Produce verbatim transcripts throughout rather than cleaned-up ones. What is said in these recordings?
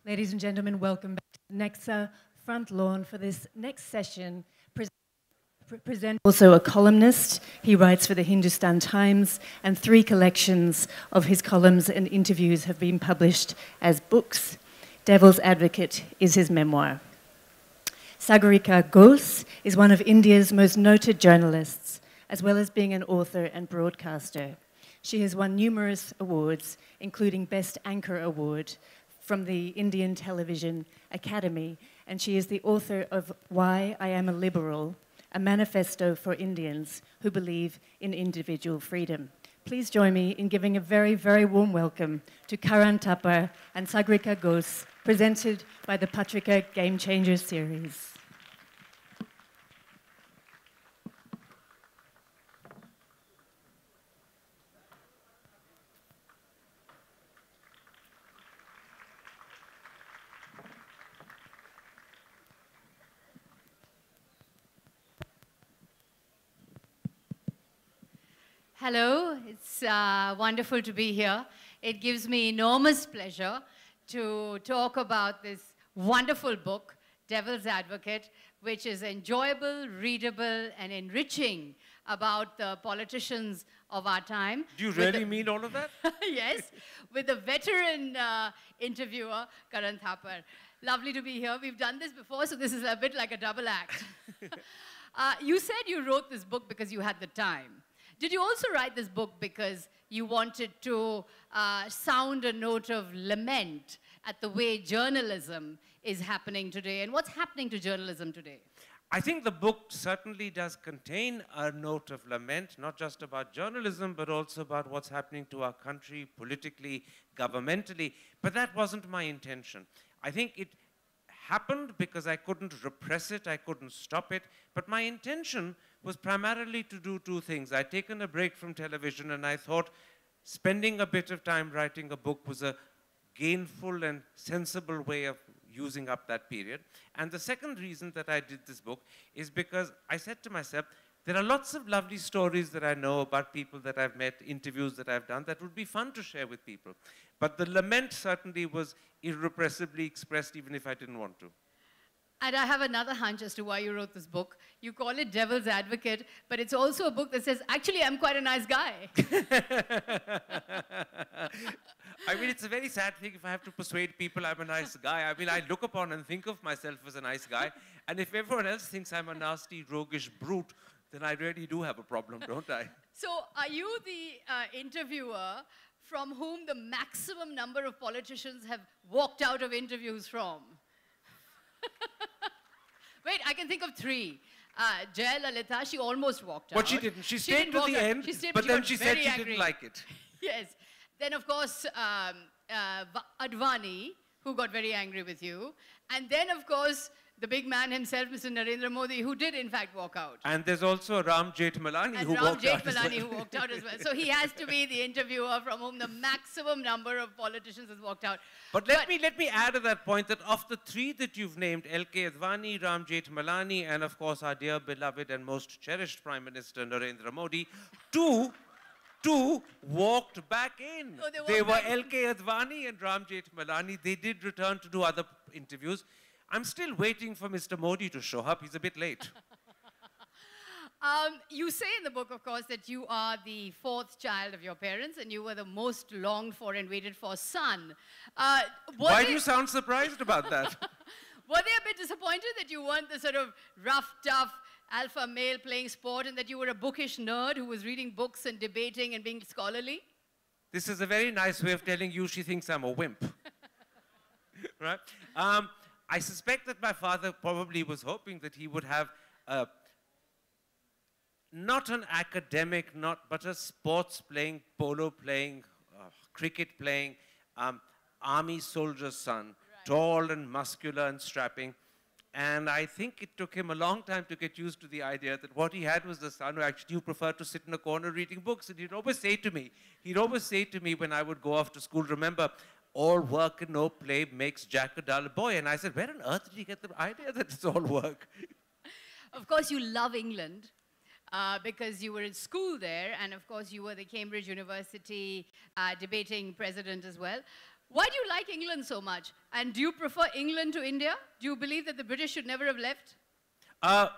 Ladies and gentlemen, welcome back to the Nexa front lawn for this next session. Pre present also a columnist. He writes for the Hindustan Times, and three collections of his columns and interviews have been published as books. Devil's Advocate is his memoir. Sagarika Ghose is one of India's most noted journalists, as well as being an author and broadcaster. She has won numerous awards, including Best Anchor Award from the Indian Television Academy, and she is the author of Why I Am a Liberal, a manifesto for Indians who believe in individual freedom. Please join me in giving a very, very warm welcome to Karan Thapar and Sagarika Ghose, presented by the Patrika Game Changers series. Hello, it's uh, wonderful to be here. It gives me enormous pleasure to talk about this wonderful book, Devil's Advocate, which is enjoyable, readable, and enriching about the politicians of our time. Do you really mean all of that? Yes, with a veteran uh, interviewer, Karan Thapar. Lovely to be here. We've done this before, so this is a bit like a double act. uh, you said you wrote this book because you had the time. Did you also write this book because you wanted to uh, sound a note of lament at the way journalism is happening today? And what's happening to journalism today? I think the book certainly does contain a note of lament, not just about journalism, but also about what's happening to our country politically, governmentally. But that wasn't my intention. I think it happened because I couldn't repress it, I couldn't stop it. But my intention was primarily to do two things. I'd taken a break from television, and I thought spending a bit of time writing a book was a gainful and sensible way of using up that period. And the second reason that I did this book is because I said to myself, there are lots of lovely stories that I know about people that I've met, interviews that I've done, that would be fun to share with people. But the lament certainly was irrepressibly expressed, even if I didn't want to. And I have another hunch as to why you wrote this book. You call it Devil's Advocate, but it's also a book that says, actually, I'm quite a nice guy. I mean, it's a very sad thing if I have to persuade people I'm a nice guy. I mean, I look upon and think of myself as a nice guy, and if everyone else thinks I'm a nasty, roguish brute, then I really do have a problem, don't I? So are you the uh, interviewer from whom the maximum number of politicians have walked out of interviews from? Wait, I can think of three. Uh, Jaya Lalita, she almost walked out. But she didn't. She, she stayed didn't to the out. end, she stayed, but, but then she, she said she angry. didn't like it. Yes. Then, of course, um, uh, Advani, who got very angry with you. And then, of course, the big man himself, Mister Narendra Modi, who did, in fact, walk out. And there's also Ram Jethmalani and who Ram walked Jethmalani out as well. who walked out as well. So he has to be the interviewer from whom the maximum number of politicians has walked out. But let, but me, let me add to that point that of the three that you've named, L K Advani, Ram Jethmalani, and of course our dear, beloved, and most cherished Prime Minister Narendra Modi, two, two walked back in. Oh, they they walked were back L K Advani and Ram Jethmalani. They did return to do other interviews. I'm still waiting for Mister Modi to show up. He's a bit late. Um, you say in the book, of course, that you are the fourth child of your parents, and you were the most longed for and waited for son. Uh, Why they, do you sound surprised about that? Were they a bit disappointed that you weren't the sort of rough, tough alpha male playing sport, and that you were a bookish nerd who was reading books and debating and being scholarly? This is a very nice way of telling you she thinks I'm a wimp. Right? Um, I suspect that my father probably was hoping that he would have a not an academic, not, but a sports playing, polo playing, uh, cricket playing, um, army soldier son, right. Tall and muscular and strapping. And I think it took him a long time to get used to the idea that what he had was the son who actually preferred to sit in a corner reading books. And he'd always say to me, he'd always say to me when I would go off to school, remember, all work and no play makes Jack a dull boy. And I said, where on earth did he get the idea that it's all work? Of course, you love England. uh, because you were in school there, and of course you were the Cambridge University uh, debating president as well. Why do you like England so much? And do you prefer England to India? Do you believe that the British should never have left? Uh,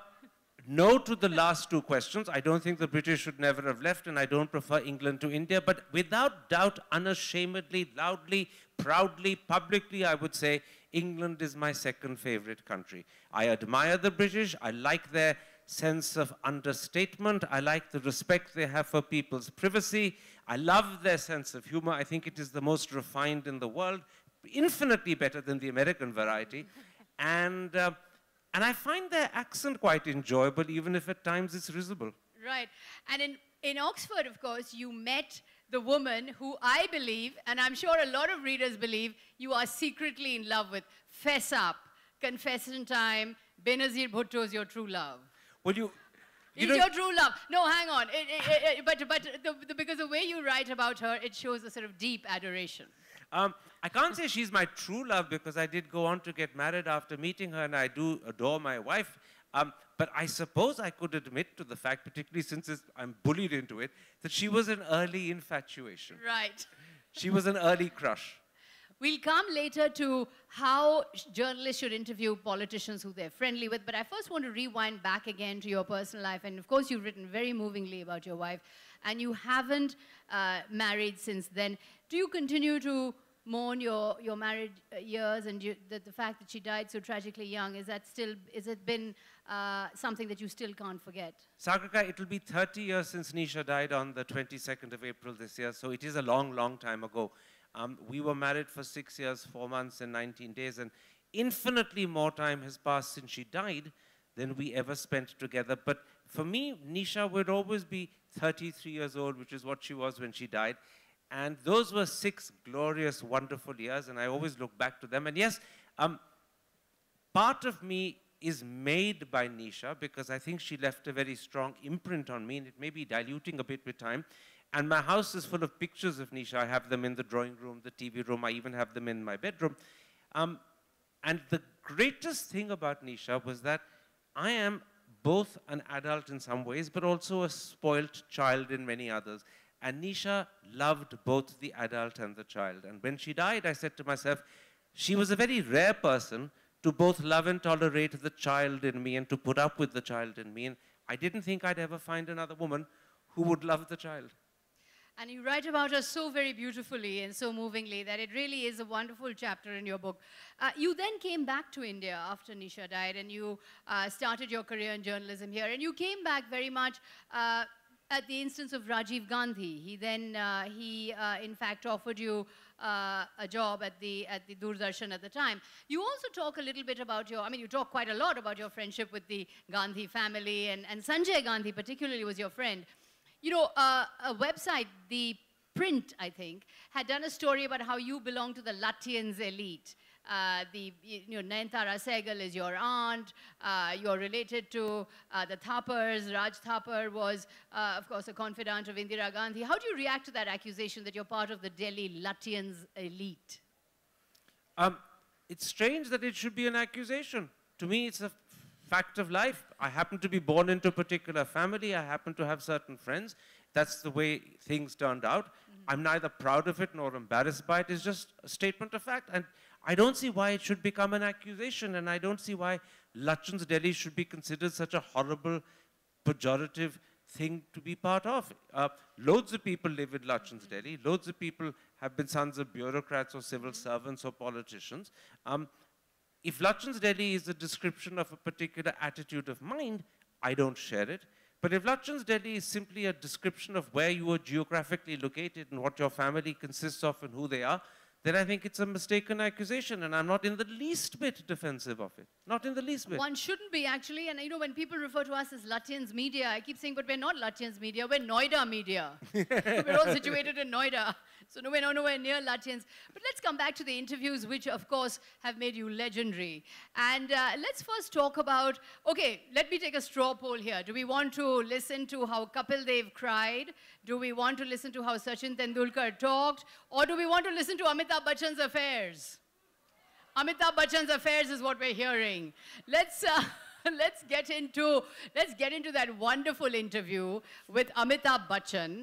no to the last two questions. I don't think the British should never have left, and I don't prefer England to India. But without doubt, unashamedly, loudly, proudly, publicly, I would say England is my second favorite country. I admire the British. I like their sense of understatement. I like the respect they have for people's privacy. I love their sense of humor. I think it is the most refined in the world, infinitely better than the American variety. And, uh, and I find their accent quite enjoyable, even if at times it's risible. Right. And in, in Oxford, of course, you met the woman who I believe, and I'm sure a lot of readers believe, you are secretly in love with. Fess up. Confession time. Benazir Bhutto's your true love. Well, you... You Is your true love. No, hang on. It, it, it, but but the, the, because the way you write about her, it shows a sort of deep adoration. Um, I can't say she's my true love because I did go on to get married after meeting her, and I do adore my wife. Um, but I suppose I could admit to the fact, particularly since it's, I'm bullied into it, that she was an early infatuation. Right. She was an early crush. We'll come later to how journalists should interview politicians who they're friendly with, but I first want to rewind back again to your personal life. And of course, you've written very movingly about your wife, and you haven't uh, married since then. Do you continue to mourn your, your married years and you, the, the fact that she died so tragically young? Is that still, is it been uh, something that you still can't forget? Sagarika, it will be thirty years since Nisha died on the twenty-second of April this year, so it is a long, long time ago. Um, we were married for six years, four months, and nineteen days, and infinitely more time has passed since she died than we ever spent together. But for me, Nisha would always be thirty-three years old, which is what she was when she died. And those were six glorious, wonderful years, and I always look back to them. And yes, um, part of me is made by Nisha because I think she left a very strong imprint on me, and it may be diluting a bit with time. And my house is full of pictures of Nisha. I have them in the drawing room, the T V room. I even have them in my bedroom. Um, and the greatest thing about Nisha was that I am both an adult in some ways, but also a spoilt child in many others. And Nisha loved both the adult and the child. And when she died, I said to myself, she was a very rare person to both love and tolerate the child in me and to put up with the child in me. And I didn't think I'd ever find another woman who would love the child. And you write about her so very beautifully and so movingly that it really is a wonderful chapter in your book. Uh, you then came back to India after Nisha died, and you uh, started your career in journalism here. And you came back very much uh, at the instance of Rajiv Gandhi. He then, uh, he uh, in fact offered you uh, a job at the, at the Doordarshan at the time. You also talk a little bit about your, I mean, you talk quite a lot about your friendship with the Gandhi family, and, and Sanjay Gandhi particularly was your friend. You know, uh, a website, the Print, I think, had done a story about how you belong to the Lutyens elite. Uh, the, you know, Nayanthara Sehgal is your aunt. Uh, you're related to uh, the Thapars. Raj Thapar was, uh, of course, a confidant of Indira Gandhi. How do you react to that accusation that you're part of the Delhi Lutyens elite? Um, it's strange that it should be an accusation. To me, it's a fact of life. I happen to be born into a particular family. I happen to have certain friends. That's the way things turned out. Mm-hmm. I'm neither proud of it nor embarrassed by it. It's just a statement of fact. And I don't see why it should become an accusation. And I don't see why Lutyens Delhi should be considered such a horrible, pejorative thing to be part of. Uh, loads of people live in Lutyens mm-hmm. Delhi. Loads of people have been sons of bureaucrats or civil mm-hmm. servants or politicians. Um, If Lutyens Delhi is a description of a particular attitude of mind, I don't share it. But if Lutyens Delhi is simply a description of where you are geographically located and what your family consists of and who they are, then I think it's a mistaken accusation, and I'm not in the least bit defensive of it. Not in the least bit. One shouldn't be, actually. And, you know, when people refer to us as Lutyens media, I keep saying, but we're not Lutyens media, we're Noida media. We're all situated in Noida. So no, we're nowhere near Lutyens. But let's come back to the interviews, which, of course, have made you legendary. And uh, let's first talk about, okay, let me take a straw poll here. Do we want to listen to how Kapil Dev cried? Do we want to listen to how Sachin Tendulkar talked? Or do we want to listen to Amitabh Bachchan's affairs? Amitabh Bachchan's affairs is what we're hearing. Let's, uh, let's, get into, let's get into that wonderful interview with Amitabh Bachchan,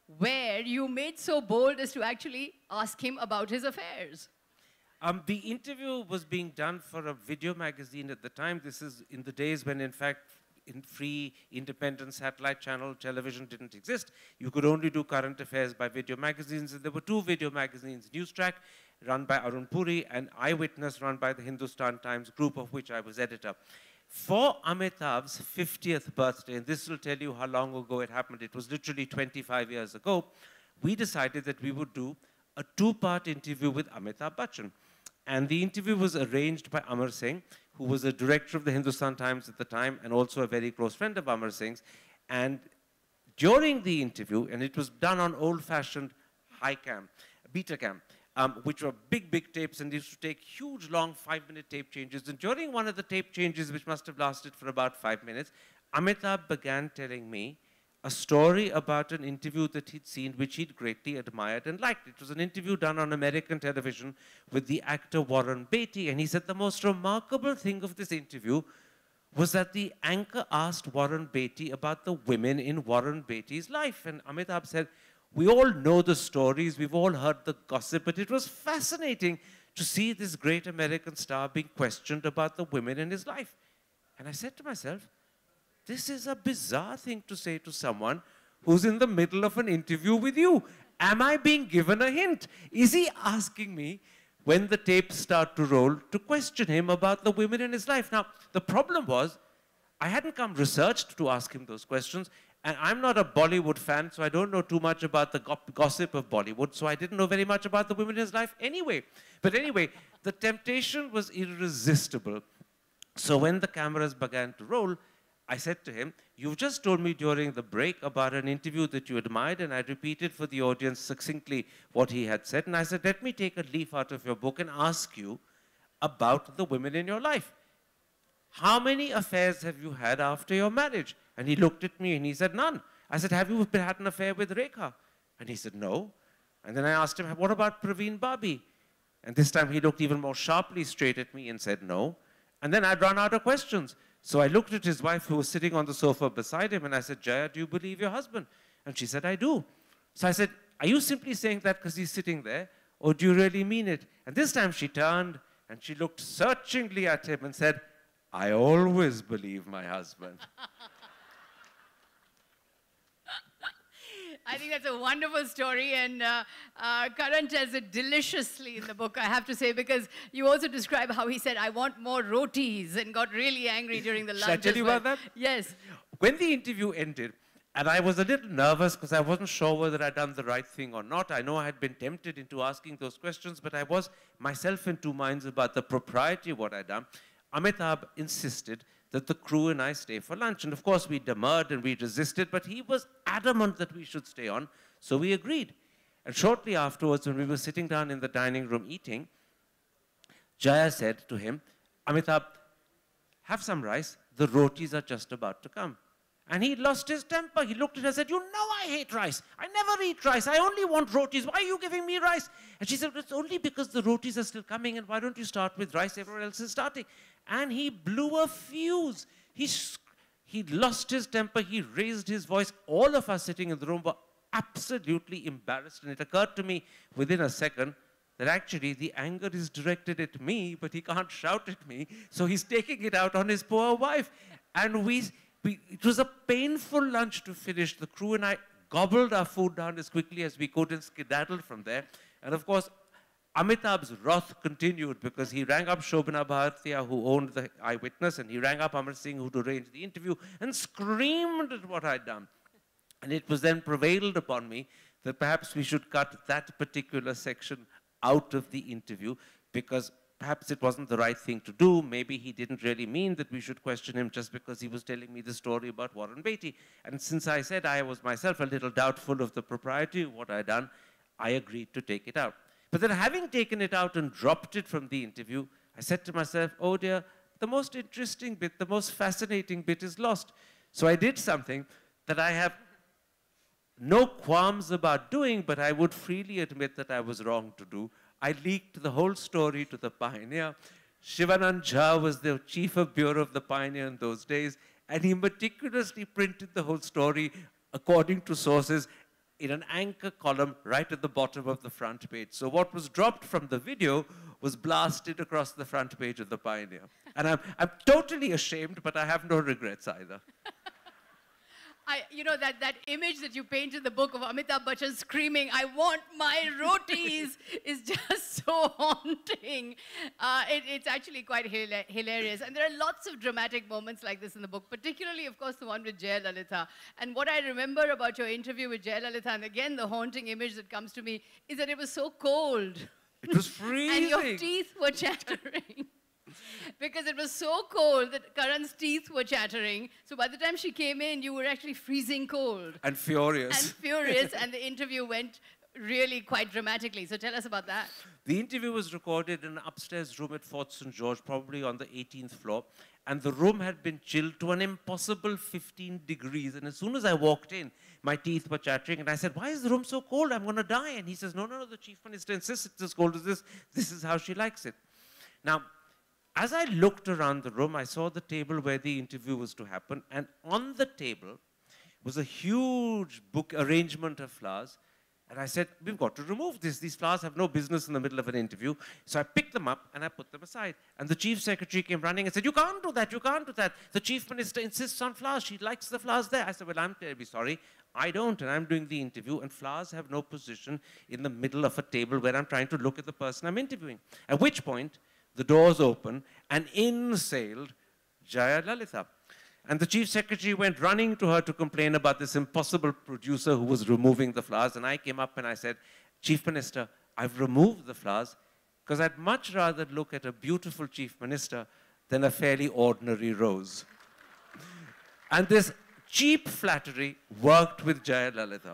where you made so bold as to actually ask him about his affairs. Um, the interview was being done for a video magazine at the time. This is in the days when, in fact, in free, independent satellite channel television didn't exist. You could only do current affairs by video magazines. And there were two video magazines, Newstrack, run by Arun Puri, and Eyewitness, run by the Hindustan Times group, of which I was editor. For Amitabh's fiftieth birthday, and this will tell you how long ago it happened, it was literally twenty-five years ago, we decided that we would do a two-part interview with Amitabh Bachchan. And the interview was arranged by Amar Singh, who was the director of the Hindustan Times at the time and also a very close friend of Amar Singh's. And during the interview, and it was done on old-fashioned high cam, beta cam, um, which were big, big tapes, and used to take huge, long five-minute tape changes. And during one of the tape changes, which must have lasted for about five minutes, Amitabh began telling me a story about an interview that he'd seen, which he'd greatly admired and liked. It was an interview done on American television with the actor Warren Beatty, and he said the most remarkable thing of this interview was that the anchor asked Warren Beatty about the women in Warren Beatty's life. And Amitabh said, we all know the stories, we've all heard the gossip, but it was fascinating to see this great American star being questioned about the women in his life. And I said to myself, this is a bizarre thing to say to someone who's in the middle of an interview with you. Am I being given a hint? Is he asking me, when the tapes start to roll, to question him about the women in his life? Now, the problem was, I hadn't come researched to ask him those questions, and I'm not a Bollywood fan, so I don't know too much about the gossip of Bollywood, so I didn't know very much about the women in his life anyway. But anyway, the temptation was irresistible. So when the cameras began to roll, I said to him, you've just told me during the break about an interview that you admired, and I repeated for the audience succinctly what he had said. And I said, let me take a leaf out of your book and ask you about the women in your life. How many affairs have you had after your marriage? And he looked at me and he said, none. I said, have you had an affair with Rekha? And he said, no. And then I asked him, what about Praveen Babi? And this time he looked even more sharply straight at me and said, no. And then I'd run out of questions. So I looked at his wife, who was sitting on the sofa beside him, and I said, Jaya, do you believe your husband? And she said, I do. So I said, are you simply saying that because he's sitting there, or do you really mean it? And this time she turned, and she looked searchingly at him and said, I always believe my husband. I think that's a wonderful story, and uh, uh, Karan tells it deliciously in the book, I have to say, because you also describe how he said, I want more rotis, and got really angry during the lunch. Shall I tell you well. about that? Yes. When the interview ended, and I was a little nervous because I wasn't sure whether I'd done the right thing or not. I know I had been tempted into asking those questions, but I was myself in two minds about the propriety of what I'd done. Amitabh insisted that the crew and I stay for lunch. And of course, we demurred and we resisted, but he was adamant that we should stay on, so we agreed. And shortly afterwards, when we were sitting down in the dining room eating, Jaya said to him, Amitabh, have some rice, the rotis are just about to come. And he lost his temper. He looked at her and said, you know I hate rice. I never eat rice. I only want rotis. Why are you giving me rice? And she said, it's only because the rotis are still coming, and why don't you start with rice? Everyone else is starting. And he blew a fuse. He, he lost his temper. He raised his voice. All of us sitting in the room were absolutely embarrassed. And it occurred to me within a second that actually the anger is directed at me, but he can't shout at me. So he's taking it out on his poor wife. And we... We, it was a painful lunch to finish. The crew and I gobbled our food down as quickly as we could and skedaddled from there. And of course, Amitabh's wrath continued because he rang up Shobhana Bhartiya, who owned the Eyewitness, and he rang up Amar Singh, who'd arranged the interview, and screamed at what I'd done. And it was then prevailed upon me that perhaps we should cut that particular section out of the interview because perhaps it wasn't the right thing to do. Maybe he didn't really mean that we should question him just because he was telling me the story about Warren Beatty. And since I said I was myself a little doubtful of the propriety of what I'd done, I agreed to take it out. But then having taken it out and dropped it from the interview, I said to myself, oh dear, the most interesting bit, the most fascinating bit is lost. So I did something that I have no qualms about doing, but I would freely admit that I was wrong to do. I leaked the whole story to the Pioneer. Shivanand Jha was the chief of bureau of the Pioneer in those days, and he meticulously printed the whole story according to sources. in an anchor column right at the bottom of the front page. So what was dropped from the video was blasted across the front page of the Pioneer. And I'm, I'm totally ashamed, but I have no regrets either. I, you know, that, that image that you paint in the book of Amitabh Bachchan screaming, "I want my rotis," is just so haunting. Uh, it, it's actually quite hila hilarious. And there are lots of dramatic moments like this in the book, particularly, of course, the one with Jayalalitha. And what I remember about your interview with Jayalalitha, and again, the haunting image that comes to me, is that it was so cold. It was freezing. And your teeth were chattering. Because it was so cold that Karan's teeth were chattering. So by the time she came in, you were actually freezing cold. And furious. And furious, and the interview went really quite dramatically. So tell us about that. The interview was recorded in an upstairs room at Fort Saint George, probably on the eighteenth floor. And the room had been chilled to an impossible fifteen degrees. And as soon as I walked in, my teeth were chattering. And I said, "Why is the room so cold? I'm going to die." And he says, "No, no, no, the Chief Minister insists it's as cold as this. This is how she likes it." Now, as I looked around the room, I saw the table where the interview was to happen. And on the table was a huge book arrangement of flowers. And I said, "We've got to remove this. These flowers have no business in the middle of an interview." So I picked them up and I put them aside. And the Chief Secretary came running and said, "You can't do that. You can't do that. The Chief Minister insists on flowers. She likes the flowers there." I said, "Well, I'm terribly sorry. I don't, and I'm doing the interview, and flowers have no position in the middle of a table where I'm trying to look at the person I'm interviewing." At which point, the doors opened, and in sailed Jayalalitha. And the Chief Secretary went running to her to complain about this impossible producer who was removing the flowers. And I came up and I said, "Chief Minister, I've removed the flowers because I'd much rather look at a beautiful Chief Minister than a fairly ordinary rose." And this cheap flattery worked with Jayalalitha.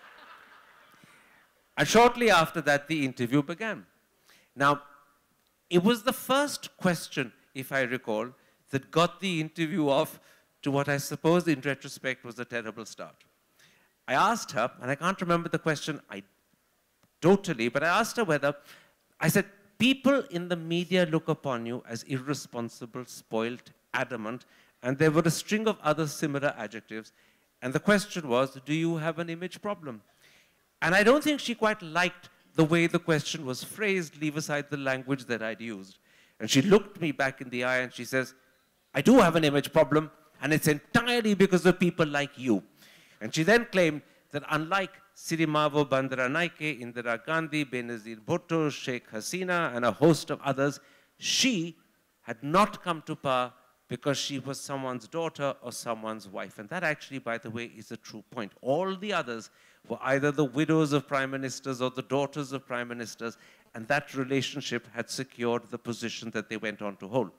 And shortly after that, the interview began. Now, it was the first question, if I recall, that got the interview off to what I suppose in retrospect was a terrible start. I asked her, and I can't remember the question I totally, but I asked her whether, I said, "People in the media look upon you as irresponsible, spoilt, adamant," and there were a string of other similar adjectives. And the question was, "Do you have an image problem?" And I don't think she quite liked the way the question was phrased, leave aside the language that I'd used. And she looked me back in the eye and she says, "I do have an image problem, and it's entirely because of people like you." And she then claimed that unlike Sirimavo Bandaranaike, Indira Gandhi, Benazir Bhutto, Sheikh Hasina, and a host of others, she had not come to power because she was someone's daughter or someone's wife. And that actually, by the way, is a true point. All the others were either the widows of prime ministers or the daughters of prime ministers, and that relationship had secured the position that they went on to hold.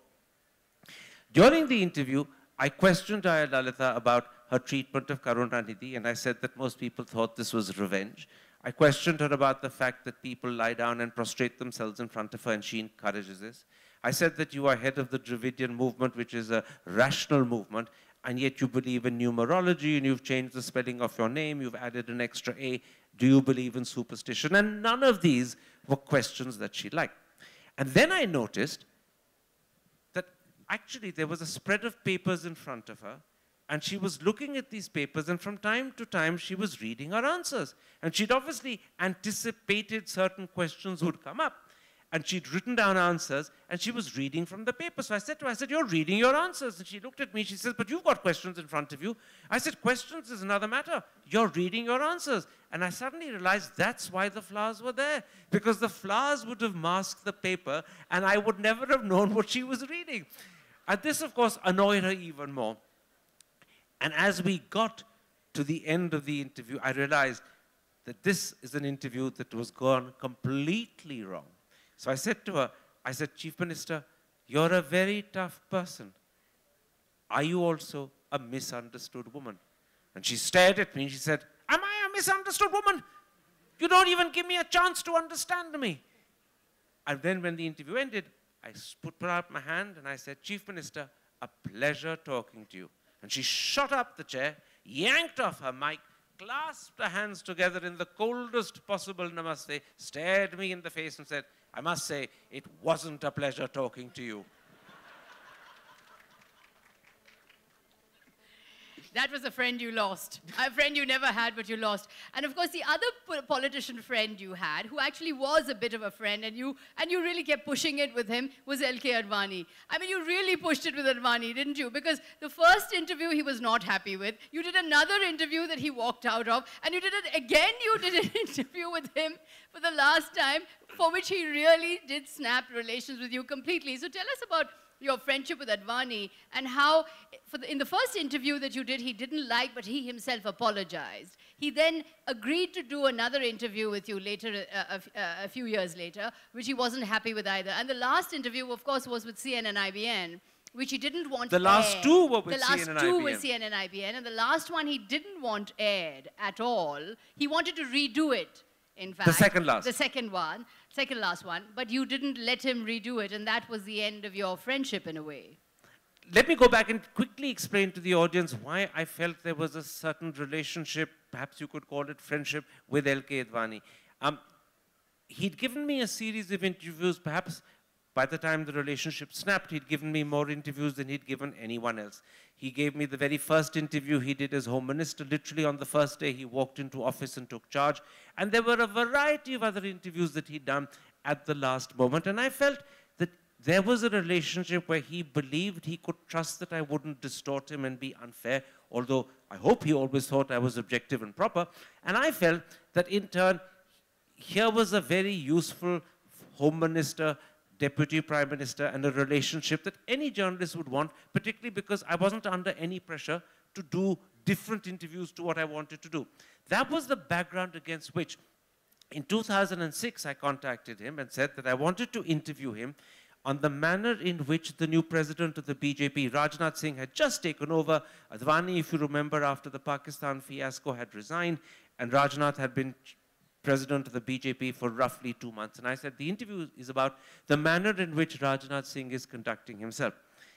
During the interview, I questioned Jayalalitha about her treatment of Karunanidhi, and I said that most people thought this was revenge. I questioned her about the fact that people lie down and prostrate themselves in front of her, and she encourages this. I said that you are head of the Dravidian movement, which is a rational movement, and yet you believe in numerology, and you've changed the spelling of your name, you've added an extra A. Do you believe in superstition? And none of these were questions that she liked. And then I noticed that actually there was a spread of papers in front of her, and she was looking at these papers, and from time to time she was reading her answers. And she'd obviously anticipated certain questions would come up. And she'd written down answers, and she was reading from the paper. So I said to her, I said, "You're reading your answers." And she looked at me, she says, "But you've got questions in front of you." I said, "Questions is another matter. You're reading your answers." And I suddenly realized that's why the flowers were there, because the flowers would have masked the paper, and I would never have known what she was reading. And this, of course, annoyed her even more. And as we got to the end of the interview, I realized that this is an interview that was gone completely wrong. So I said to her, I said, "Chief Minister, you're a very tough person. Are you also a misunderstood woman?" And she stared at me and she said, "Am I a misunderstood woman? You don't even give me a chance to understand me." And then when the interview ended, I put, put out my hand and I said, "Chief Minister, a pleasure talking to you." And she shot up the chair, yanked off her mic, clasped her hands together in the coldest possible namaste, stared me in the face and said, "I must say, it wasn't a pleasure talking to you." That was a friend you lost. A friend you never had, but you lost. And of course, the other po politician friend you had, who actually was a bit of a friend, and you, and you really kept pushing it with him, was L K Advani. I mean, you really pushed it with Advani, didn't you? Because the first interview he was not happy with. You did another interview that he walked out of. And you did it again, you did an interview with him for the last time, for which he really did snap relations with you completely. So tell us about your friendship with Advani, and how, for the, in the first interview that you did, he didn't like, but he himself apologized. He then agreed to do another interview with you later, uh, a, a few years later, which he wasn't happy with either. And the last interview, of course, was with C N N I B N, which he didn't want The last aired. two were with the C N N I B N. The last two were C N N I B N, and the last one he didn't want aired at all. He wanted to redo it, in fact. The second last. The second one. Second last one, but you didn't let him redo it, and that was the end of your friendship in a way. Let me go back and quickly explain to the audience why I felt there was a certain relationship, perhaps you could call it friendship, with L K Advani. Um, he'd given me a series of interviews, perhaps by the time the relationship snapped, he'd given me more interviews than he'd given anyone else. He gave me the very first interview he did as Home Minister. Literally on the first day, he walked into office and took charge. And there were a variety of other interviews that he'd done at the last moment. And I felt that there was a relationship where he believed he could trust that I wouldn't distort him and be unfair, although I hope he always thought I was objective and proper. And I felt that in turn, here was a very useful Home Minister, Deputy Prime Minister, and a relationship that any journalist would want, particularly because I wasn't under any pressure to do different interviews to what I wanted to do. That was the background against which, in two thousand six, I contacted him and said that I wanted to interview him on the manner in which the new president of the B J P, Rajnath Singh, had just taken over. Advani, if you remember, after the Pakistan fiasco, had resigned, and Rajnath had been president of the B J P for roughly two months. And I said, the interview is about the manner in which Rajnath Singh is conducting himself.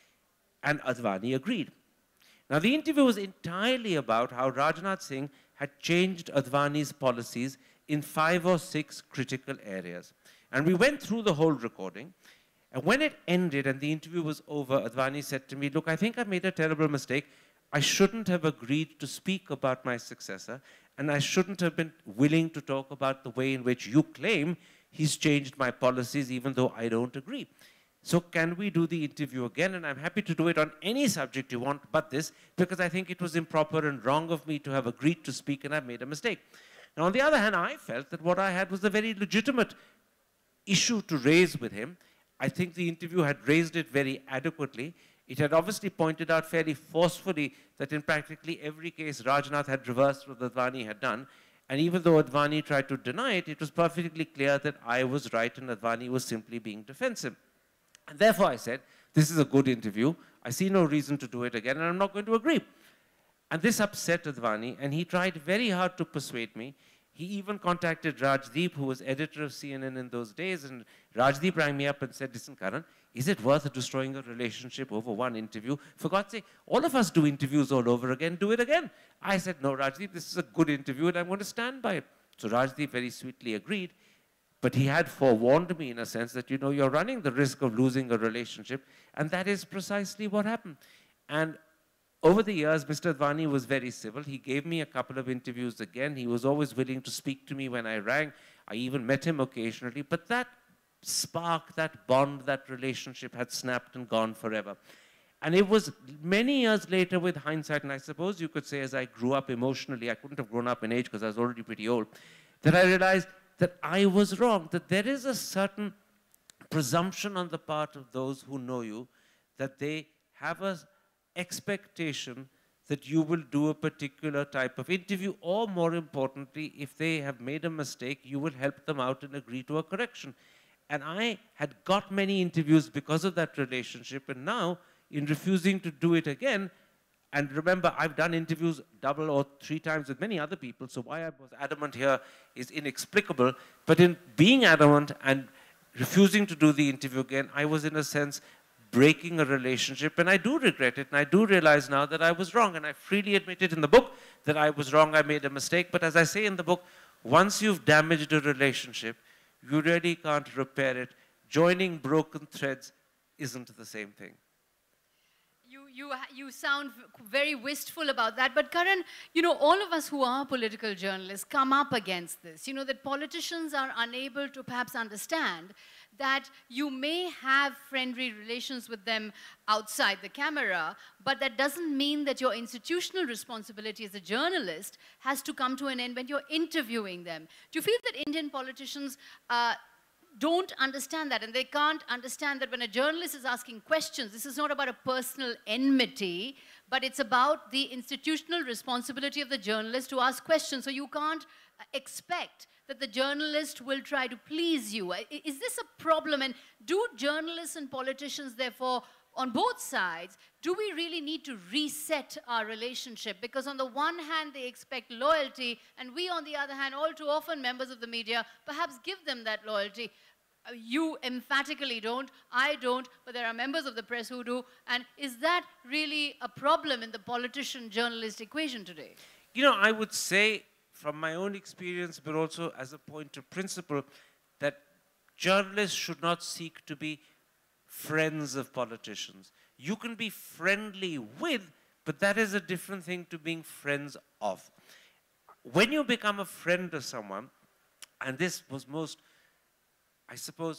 And Advani agreed. Now, the interview was entirely about how Rajnath Singh had changed Advani's policies in five or six critical areas. And we went through the whole recording. And when it ended and the interview was over, Advani said to me, look, I think I made a terrible mistake. I shouldn't have agreed to speak about my successor, and I shouldn't have been willing to talk about the way in which you claim he's changed my policies, even though I don't agree. So can we do the interview again? And I'm happy to do it on any subject you want but this, because I think it was improper and wrong of me to have agreed to speak, and I've made a mistake. Now, on the other hand, I felt that what I had was a very legitimate issue to raise with him. I think the interview had raised it very adequately. It had obviously pointed out fairly forcefully that in practically every case, Rajnath had reversed what Advani had done. And even though Advani tried to deny it, it was perfectly clear that I was right and Advani was simply being defensive. And therefore, I said, this is a good interview. I see no reason to do it again, and I'm not going to agree. And this upset Advani, and he tried very hard to persuade me. He even contacted Rajdeep, who was editor of C N N in those days, and Rajdeep rang me up and said, listen, Karan, is it worth destroying a relationship over one interview? For God's sake, all of us do interviews all over again, do it again. I said, no, Rajdeep, this is a good interview, and I'm going to stand by it. So Rajdeep very sweetly agreed, but he had forewarned me in a sense that, you know, you're running the risk of losing a relationship, and that is precisely what happened. And over the years, Mister Advani was very civil. He gave me a couple of interviews again. He was always willing to speak to me when I rang. I even met him occasionally. But that spark, that bond, that relationship had snapped and gone forever. And it was many years later with hindsight, and I suppose you could say as I grew up emotionally, I couldn't have grown up in age because I was already pretty old, that I realized that I was wrong, that there is a certain presumption on the part of those who know you that they have a expectation that you will do a particular type of interview, or more importantly, if they have made a mistake, you will help them out and agree to a correction. And I had got many interviews because of that relationship, and now, in refusing to do it again, and remember, I've done interviews double or three times with many other people, so why I was adamant here is inexplicable, but in being adamant and refusing to do the interview again, I was in a sense breaking a relationship, and I do regret it, and I do realize now that I was wrong, and I freely admitted in the book that I was wrong, I made a mistake, but as I say in the book, once you've damaged a relationship, you really can't repair it. Joining broken threads isn't the same thing. You, you, you sound very wistful about that. But Karan, you know, all of us who are political journalists come up against this. You know, that politicians are unable to perhaps understand that you may have friendly relations with them outside the camera, but that doesn't mean that your institutional responsibility as a journalist has to come to an end when you're interviewing them. Do you feel that Indian politicians uh, don't understand that, and they can't understand that when a journalist is asking questions, this is not about a personal enmity, but it's about the institutional responsibility of the journalist to ask questions. So you can't expect that the journalist will try to please you. Is this a problem? And do journalists and politicians, therefore, on both sides, do we really need to reset our relationship? Because on the one hand, they expect loyalty, and we, on the other hand, all too often, members of the media, perhaps give them that loyalty. You emphatically don't, I don't, but there are members of the press who do. And is that really a problem in the politician-journalist equation today? You know, I would say, from my own experience, but also as a point of principle, that journalists should not seek to be friends of politicians. You can be friendly with, but that is a different thing to being friends of. When you become a friend of someone, and this was most, I suppose,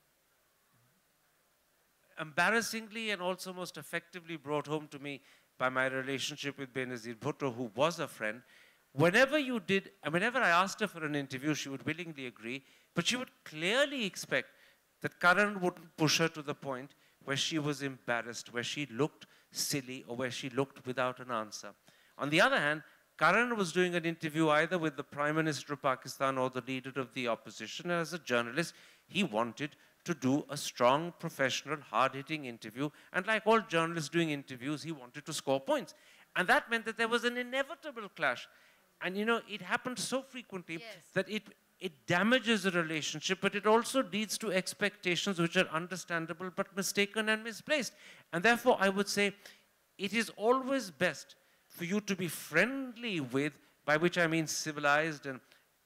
embarrassingly and also most effectively brought home to me by my relationship with Benazir Bhutto, who was a friend. Whenever you did, and whenever I asked her for an interview, she would willingly agree, but she would clearly expect that Karan wouldn't push her to the point where she was embarrassed, where she looked silly, or where she looked without an answer. On the other hand, Karan was doing an interview either with the Prime Minister of Pakistan or the leader of the opposition. And as a journalist, he wanted to do a strong, professional, hard-hitting interview. And like all journalists doing interviews, he wanted to score points. And that meant that there was an inevitable clash. And, you know, it happened so frequently yes. that it, it damages a relationship, but it also leads to expectations which are understandable but mistaken and misplaced. And therefore, I would say it is always best for you to be friendly with, by which I mean civilized and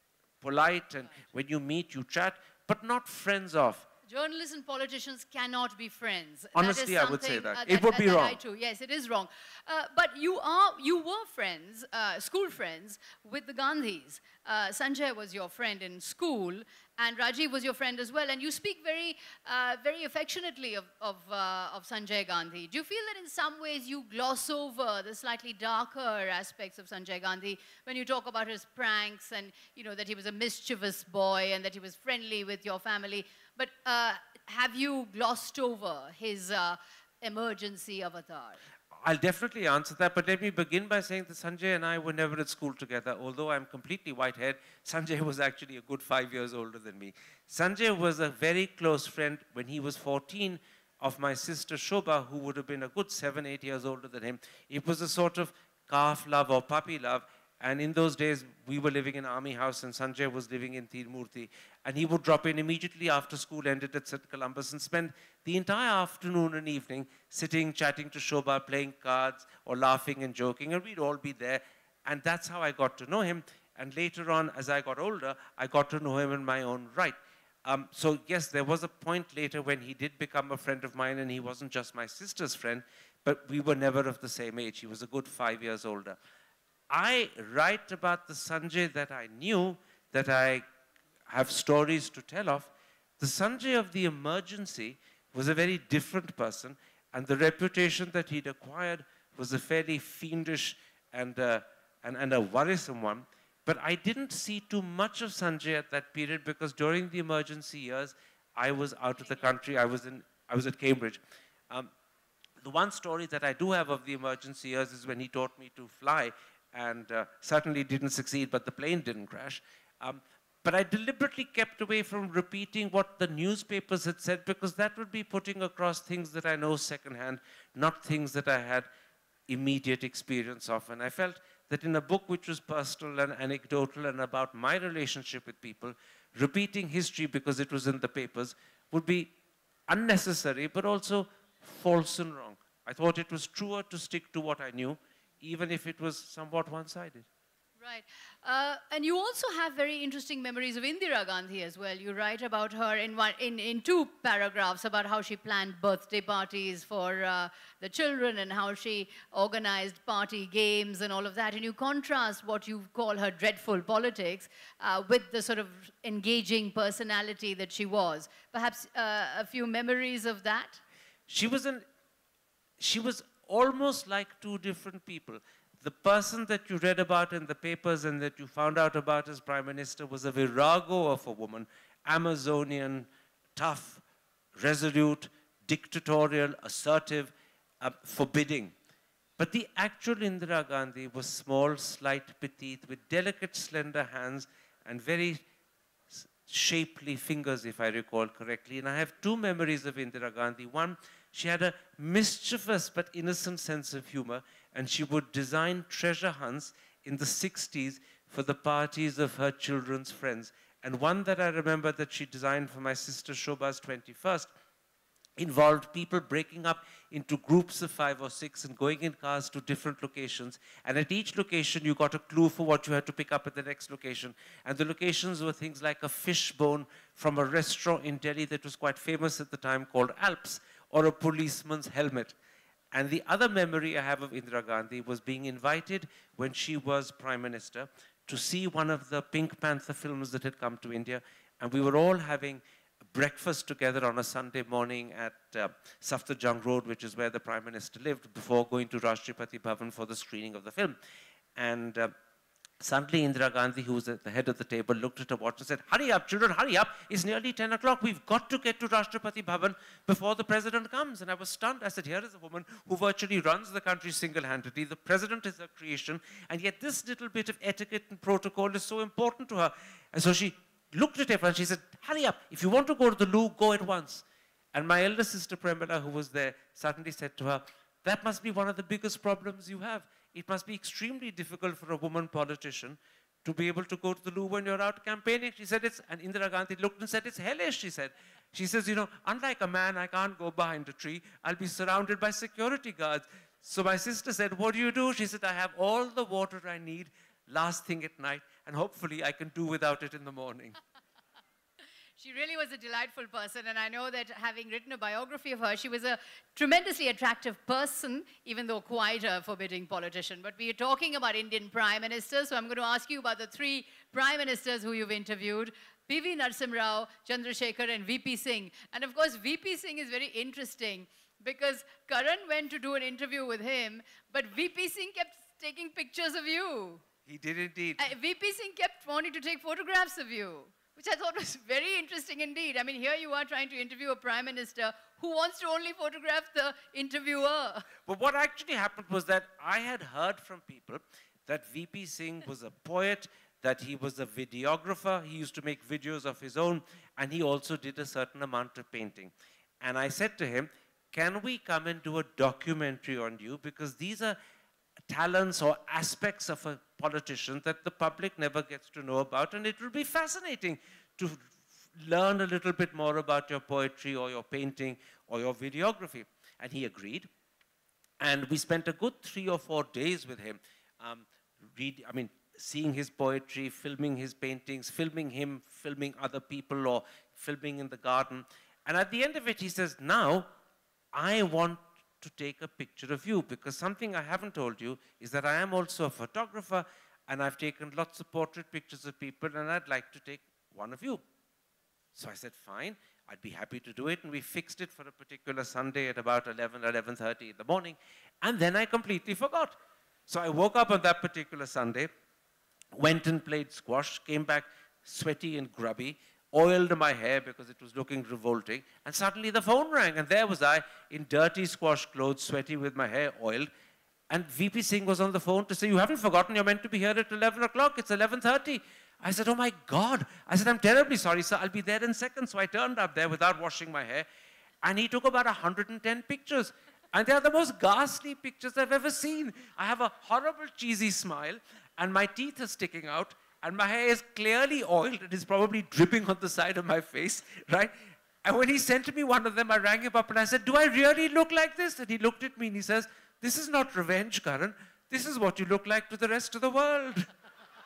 polite, and when you meet, you chat, but not friends of. Journalists and politicians cannot be friends. Honestly, I would say that. Uh, it that, would be that wrong. I too. Yes, it is wrong. Uh, but you are, you were friends, uh, school friends, with the Gandhis. Uh, Sanjay was your friend in school, and Rajiv was your friend as well. And you speak very, uh, very affectionately of, of, uh, of Sanjay Gandhi. Do you feel that in some ways you gloss over the slightly darker aspects of Sanjay Gandhi when you talk about his pranks and, you know, that he was a mischievous boy and that he was friendly with your family? But uh, have you glossed over his uh, emergency avatar? I'll definitely answer that, but let me begin by saying that Sanjay and I were never at school together. Although I'm completely white-haired, Sanjay was actually a good five years older than me. Sanjay was a very close friend when he was fourteen of my sister Shobha, who would have been a good seven, eight years older than him. It was a sort of calf love or puppy love. And in those days, we were living in Army House, and Sanjay was living in Tirmurti. And he would drop in immediately after school ended at Saint Columbus and spend the entire afternoon and evening sitting, chatting to Shobha, playing cards, or laughing and joking, and we'd all be there. And that's how I got to know him. And later on, as I got older, I got to know him in my own right. Um, so yes, there was a point later when he did become a friend of mine, and he wasn't just my sister's friend, but we were never of the same age. He was a good five years older. I write about the Sanjay that I knew, that I have stories to tell of. The Sanjay of the emergency was a very different person, and the reputation that he'd acquired was a fairly fiendish and, uh, and, and a worrisome one. But I didn't see too much of Sanjay at that period because during the emergency years, I was out of the country. I was, in, I was at Cambridge. Um, the one story that I do have of the emergency years is when he taught me to fly, and uh, certainly didn't succeed, but the plane didn't crash. Um, but I deliberately kept away from repeating what the newspapers had said, because that would be putting across things that I know secondhand, not things that I had immediate experience of. And I felt that in a book which was personal and anecdotal and about my relationship with people, repeating history because it was in the papers would be unnecessary, but also false and wrong. I thought it was truer to stick to what I knew, even if it was somewhat one-sided. Right. Uh, and you also have very interesting memories of Indira Gandhi as well. You write about her in, one, in, in two paragraphs about how she planned birthday parties for uh, the children and how she organized party games and all of that. And you contrast what you call her dreadful politics uh, with the sort of engaging personality that she was. Perhaps uh, a few memories of that? She was, an, she was almost like two different people. The person that you read about in the papers and that you found out about as Prime Minister was a virago of a woman, Amazonian, tough, resolute, dictatorial, assertive, uh, forbidding. But the actual Indira Gandhi was small, slight, petite, with delicate, slender hands and very shapely fingers, if I recall correctly. And I have two memories of Indira Gandhi. One, she had a mischievous but innocent sense of humor, and she would design treasure hunts in the sixties for the parties of her children's friends. And one that I remember that she designed for my sister Shobha's twenty-first involved people breaking up into groups of five or six and going in cars to different locations. And at each location, you got a clue for what you had to pick up at the next location. And the locations were things like a fish bone from a restaurant in Delhi that was quite famous at the time called Alps, or a policeman's helmet. And the other memory I have of Indira Gandhi was being invited when she was Prime Minister to see one of the Pink Panther films that had come to India. And we were all having breakfast together on a Sunday morning at uh, Safdarjung Road, which is where the Prime Minister lived, before going to Rashtrapati Bhavan for the screening of the film. And uh, suddenly Indira Gandhi, who was at the head of the table, looked at her watch and said, "Hurry up, children, hurry up. It's nearly ten o'clock. We've got to get to Rashtrapati Bhavan before the president comes." And I was stunned. I said, here is a woman who virtually runs the country single-handedly. The president is her creation. And yet this little bit of etiquette and protocol is so important to her. And so she looked at everyone and she said, "Hurry up. If you want to go to the loo, go at once." And my elder sister, Premila, who was there, suddenly said to her, "That must be one of the biggest problems you have. It must be extremely difficult for a woman politician to be able to go to the loo when you're out campaigning." She said, "It's," and Indira Gandhi looked and said, "It's hellish," she said. She says, "You know, unlike a man, I can't go behind a tree. I'll be surrounded by security guards." So my sister said, "What do you do?" She said, "I have all the water I need last thing at night, and hopefully I can do without it in the morning." She really was a delightful person, and I know that having written a biography of her, she was a tremendously attractive person, even though quite a forbidding politician. But we are talking about Indian prime ministers, so I'm going to ask you about the three prime ministers who you've interviewed: P V Narasimha Rao, Chandrasekhar, and V P Singh. And of course, V P Singh is very interesting because Karan went to do an interview with him, but V P Singh kept taking pictures of you. He did indeed. Uh, V P Singh kept wanting to take photographs of you, which I thought was very interesting indeed. I mean, here you are trying to interview a prime minister who wants to only photograph the interviewer. But what actually happened was that I had heard from people that V P Singh was a poet, that he was a videographer, he used to make videos of his own, and he also did a certain amount of painting. And I said to him, "Can we come and do a documentary on you? Because these are talents or aspects of a politician that the public never gets to know about, and it will be fascinating to learn a little bit more about your poetry or your painting or your videography." And he agreed. And we spent a good three or four days with him, um, read, I mean, seeing his poetry, filming his paintings, filming him, filming other people, or filming in the garden. And at the end of it, he says, "Now, I want to take a picture of you, because something I haven't told you is that I am also a photographer, and I've taken lots of portrait pictures of people, and I'd like to take one of you." So I said, "Fine, I'd be happy to do it." And we fixed it for a particular Sunday at about eleven, eleven thirty in the morning. And then I completely forgot. So I woke up on that particular Sunday, went and played squash, came back sweaty and grubby, oiled my hair because it was looking revolting, and suddenly the phone rang, and there was I in dirty squash clothes, sweaty with my hair oiled, and V P Singh was on the phone to say, "You haven't forgotten, you're meant to be here at eleven o'clock, it's eleven thirty. I said, "Oh my God." I said, "I'm terribly sorry, sir, I'll be there in seconds." So I turned up there without washing my hair, and he took about one hundred ten pictures. And they are the most ghastly pictures I've ever seen. I have a horrible cheesy smile, and my teeth are sticking out, and my hair is clearly oiled. It is probably dripping on the side of my face, right? And when he sent me one of them, I rang him up and I said, "Do I really look like this?" And he looked at me and he says, "This is not revenge, Karan. This is what you look like to the rest of the world."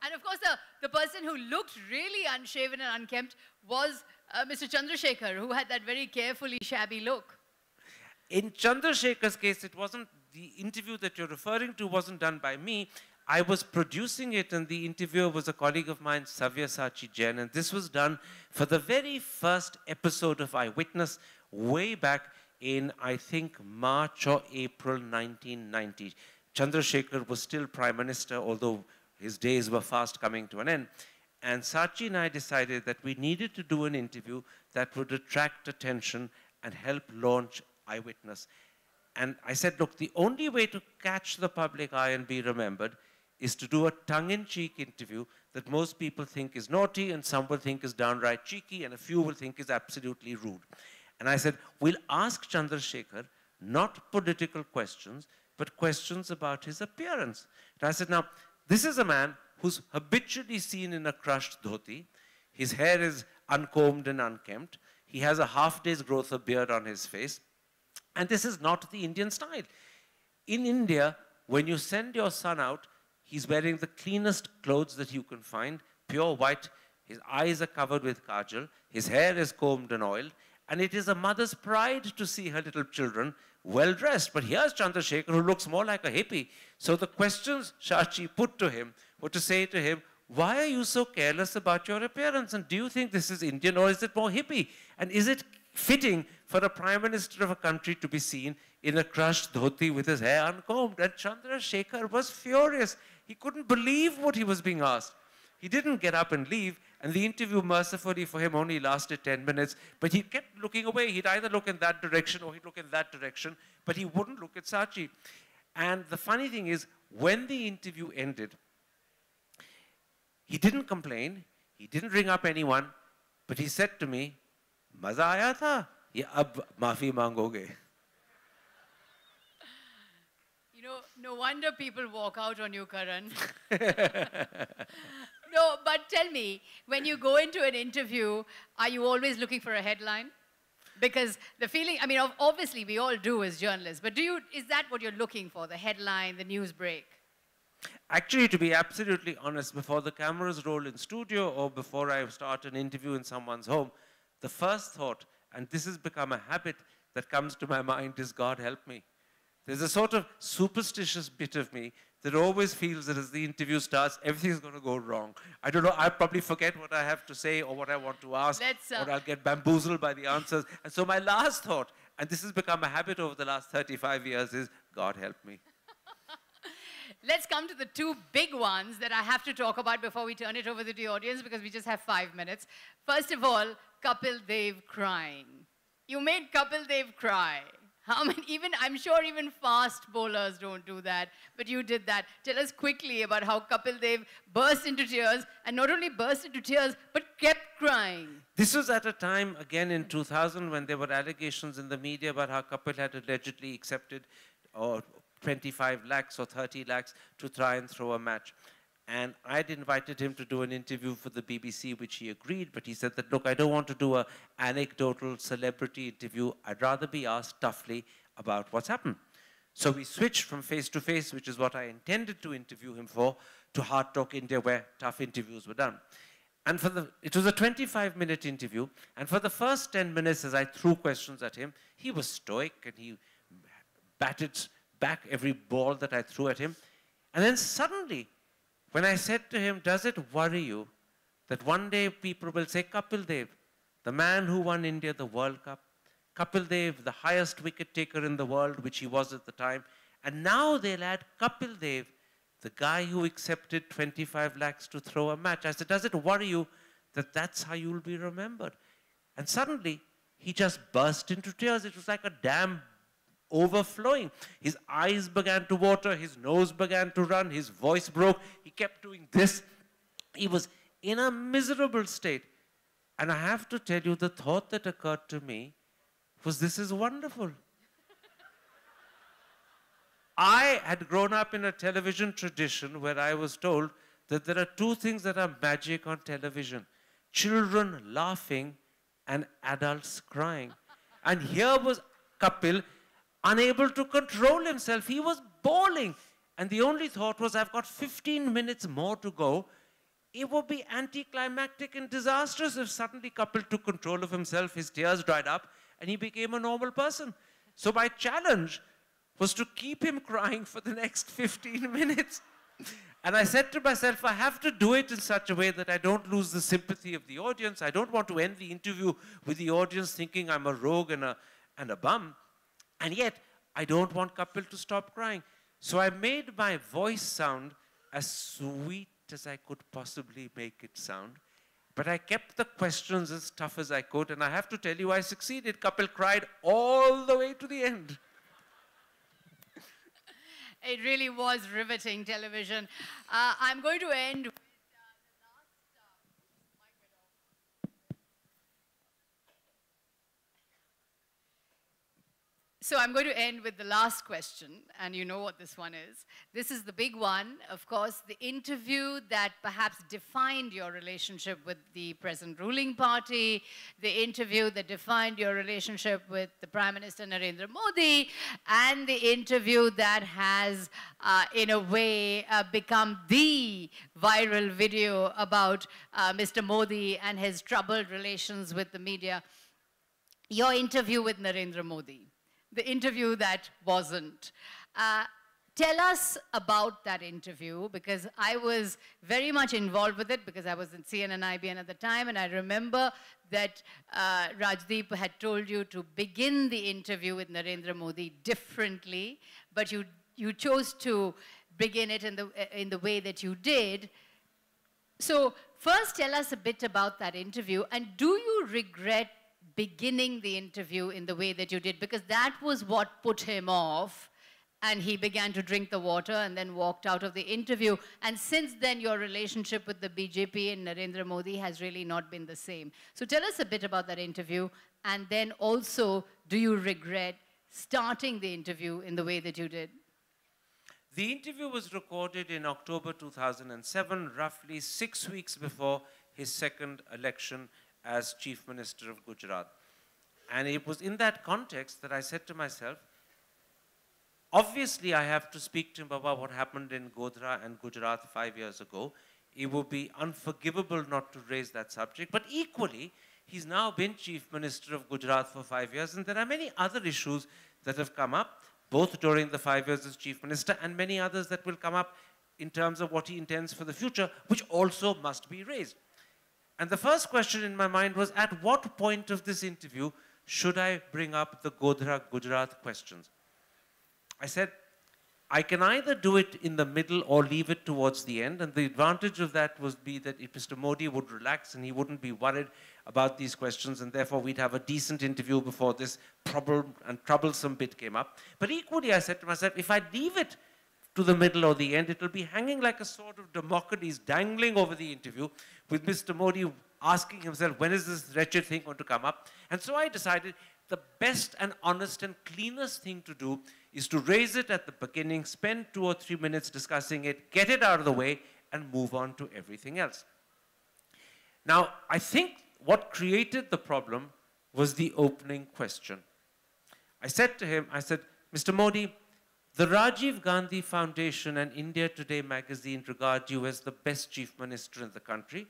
And of course, the, the person who looked really unshaven and unkempt was uh, Mister Chandrasekhar, who had that very carefully shabby look. In Chandrasekhar's case, it wasn't, the interview that you're referring to wasn't done by me. I was producing it, and the interviewer was a colleague of mine, Sabyasachi Jain, and this was done for the very first episode of Eyewitness way back in, I think, March or April nineteen ninety. Chandrasekhar was still Prime Minister, although his days were fast coming to an end. And Sachi and I decided that we needed to do an interview that would attract attention and help launch Eyewitness. And I said, look, the only way to catch the public eye and be remembered is to do a tongue-in-cheek interview that most people think is naughty and some will think is downright cheeky and a few will think is absolutely rude. And I said, we'll ask Chandrasekhar not political questions, but questions about his appearance. And I said, now, this is a man who's habitually seen in a crushed dhoti. His hair is uncombed and unkempt. He has a half day's growth of beard on his face. And this is not the Indian style. In India, when you send your son out, he's wearing the cleanest clothes that you can find, pure white. His eyes are covered with kajal. His hair is combed and oiled. And it is a mother's pride to see her little children well-dressed. But here's Chandrasekhar, who looks more like a hippie. So the questions Shachi put to him were to say to him, why are you so careless about your appearance? And do you think this is Indian or is it more hippie? And is it fitting for a Prime Minister of a country to be seen in a crushed dhoti with his hair uncombed? And Chandrasekhar was furious. He couldn't believe what he was being asked. He didn't get up and leave, and the interview, mercifully for him, only lasted ten minutes, but he kept looking away. He'd either look in that direction or he'd look in that direction, but he wouldn't look at Sachi. And the funny thing is, when the interview ended, he didn't complain, he didn't ring up anyone, but he said to me, Maza aaya tha, ya ab maafi mangoge. You know, no wonder people walk out on you, Karan. No, but tell me, when you go into an interview, are you always looking for a headline? Because the feeling, I mean, obviously we all do as journalists, but do you, is that what you're looking for, the headline, the news break? Actually, to be absolutely honest, before the cameras roll in studio or before I start an interview in someone's home, the first thought, and this has become a habit that comes to my mind, is God help me. There's a sort of superstitious bit of me that always feels that as the interview starts, everything's going to go wrong. I don't know, I'll probably forget what I have to say or what I want to ask, uh, or I'll get bamboozled by the answers. And so my last thought, and this has become a habit over the last thirty-five years, is God help me. Let's come to the two big ones that I have to talk about before we turn it over to the audience, because we just have five minutes. First of all, Kapil Dev crying. You made Kapil Dev cry. How many, even, I'm sure even fast bowlers don't do that, but you did that. Tell us quickly about how Kapil Dev burst into tears, and not only burst into tears, but kept crying. This was at a time, again in two thousand, when there were allegations in the media about how Kapil had allegedly accepted or twenty-five lakhs or thirty lakhs to try and throw a match. And I'd invited him to do an interview for the B B C, which he agreed, but he said that, look, I don't want to do an anecdotal celebrity interview. I'd rather be asked toughly about what's happened. So we switched from face-to-face, which is what I intended to interview him for, to HARDtalk India, where tough interviews were done. And for the, it was a twenty-five minute interview, and for the first ten minutes, as I threw questions at him, he was stoic, and he batted back every ball that I threw at him. And then suddenly, when I said to him, does it worry you that one day people will say, Kapil Dev, the man who won India the World Cup, Kapil Dev, the highest wicket taker in the world, which he was at the time, and now they'll add Kapil Dev, the guy who accepted twenty-five lakhs to throw a match. I said, does it worry you that that's how you'll be remembered? And suddenly, he just burst into tears. It was like a dam overflowing. His eyes began to water, his nose began to run, his voice broke. He kept doing this. He was in a miserable state. And I have to tell you, the thought that occurred to me was, this is wonderful. I had grown up in a television tradition where I was told that there are two things that are magic on television: children laughing and adults crying. And here was Kapil, unable to control himself. He was bawling. And the only thought was, I've got fifteen minutes more to go. it would be anticlimactic and disastrous if suddenly Kapil took control of himself, his tears dried up, and he became a normal person. So my challenge was to keep him crying for the next fifteen minutes. And I said to myself, I have to do it in such a way that I don't lose the sympathy of the audience. I don't want to end the interview with the audience thinking I'm a rogue and a, and a bum. And yet, I don't want Kapil to stop crying. So I made my voice sound as sweet as I could possibly make it sound. But I kept the questions as tough as I could, and I have to tell you, I succeeded. Kapil cried all the way to the end. It really was riveting television. Uh, I'm going to end with uh, the last... Uh, mic went off. So I'm going to end with the last question, and you know what this one is. This is the big one, of course, the interview that perhaps defined your relationship with the present ruling party, the interview that defined your relationship with the Prime Minister Narendra Modi, and the interview that has, uh, in a way, uh, become the viral video about uh, Mister Modi and his troubled relations with the media. Your interview with Narendra Modi. The interview that wasn't. Uh, tell us about that interview, because I was very much involved with it because I was in C N N I B N at the time, and I remember that uh, Rajdeep had told you to begin the interview with Narendra Modi differently, but you, you chose to begin it in the, in the way that you did. So first tell us a bit about that interview, and do you regret beginning the interview in the way that you did? Because that was what put him off, and he began to drink the water and then walked out of the interview. And since then, your relationship with the B J P and Narendra Modi has really not been the same. So tell us a bit about that interview, and then also, do you regret starting the interview in the way that you did? The interview was recorded in October two thousand seven, roughly six weeks before his second election as Chief Minister of Gujarat. And it was in that context that I said to myself, obviously I have to speak to him about what happened in Godhra and Gujarat five years ago. It would be unforgivable not to raise that subject, but equally, he's now been Chief Minister of Gujarat for five years, and there are many other issues that have come up, both during the five years as Chief Minister and many others that will come up in terms of what he intends for the future, which also must be raised. And the first question in my mind was, at what point of this interview should I bring up the Godhra Gujarat questions? I said, I can either do it in the middle or leave it towards the end. And the advantage of that would be that if Mister Modi would relax and he wouldn't be worried about these questions, and therefore we'd have a decent interview before this problem and troublesome bit came up. But equally, I said to myself, if I leave it to the middle or the end, it will be hanging like a sword of Damocles dangling over the interview, with Mister Modi asking himself, when is this wretched thing going to come up? And so I decided the best and honest and cleanest thing to do is to raise it at the beginning, spend two or three minutes discussing it, get it out of the way, and move on to everything else. Now, I think what created the problem was the opening question. I said to him, I said, Mister Modi, the Rajiv Gandhi Foundation and India Today magazine regard you as the best chief minister in the country.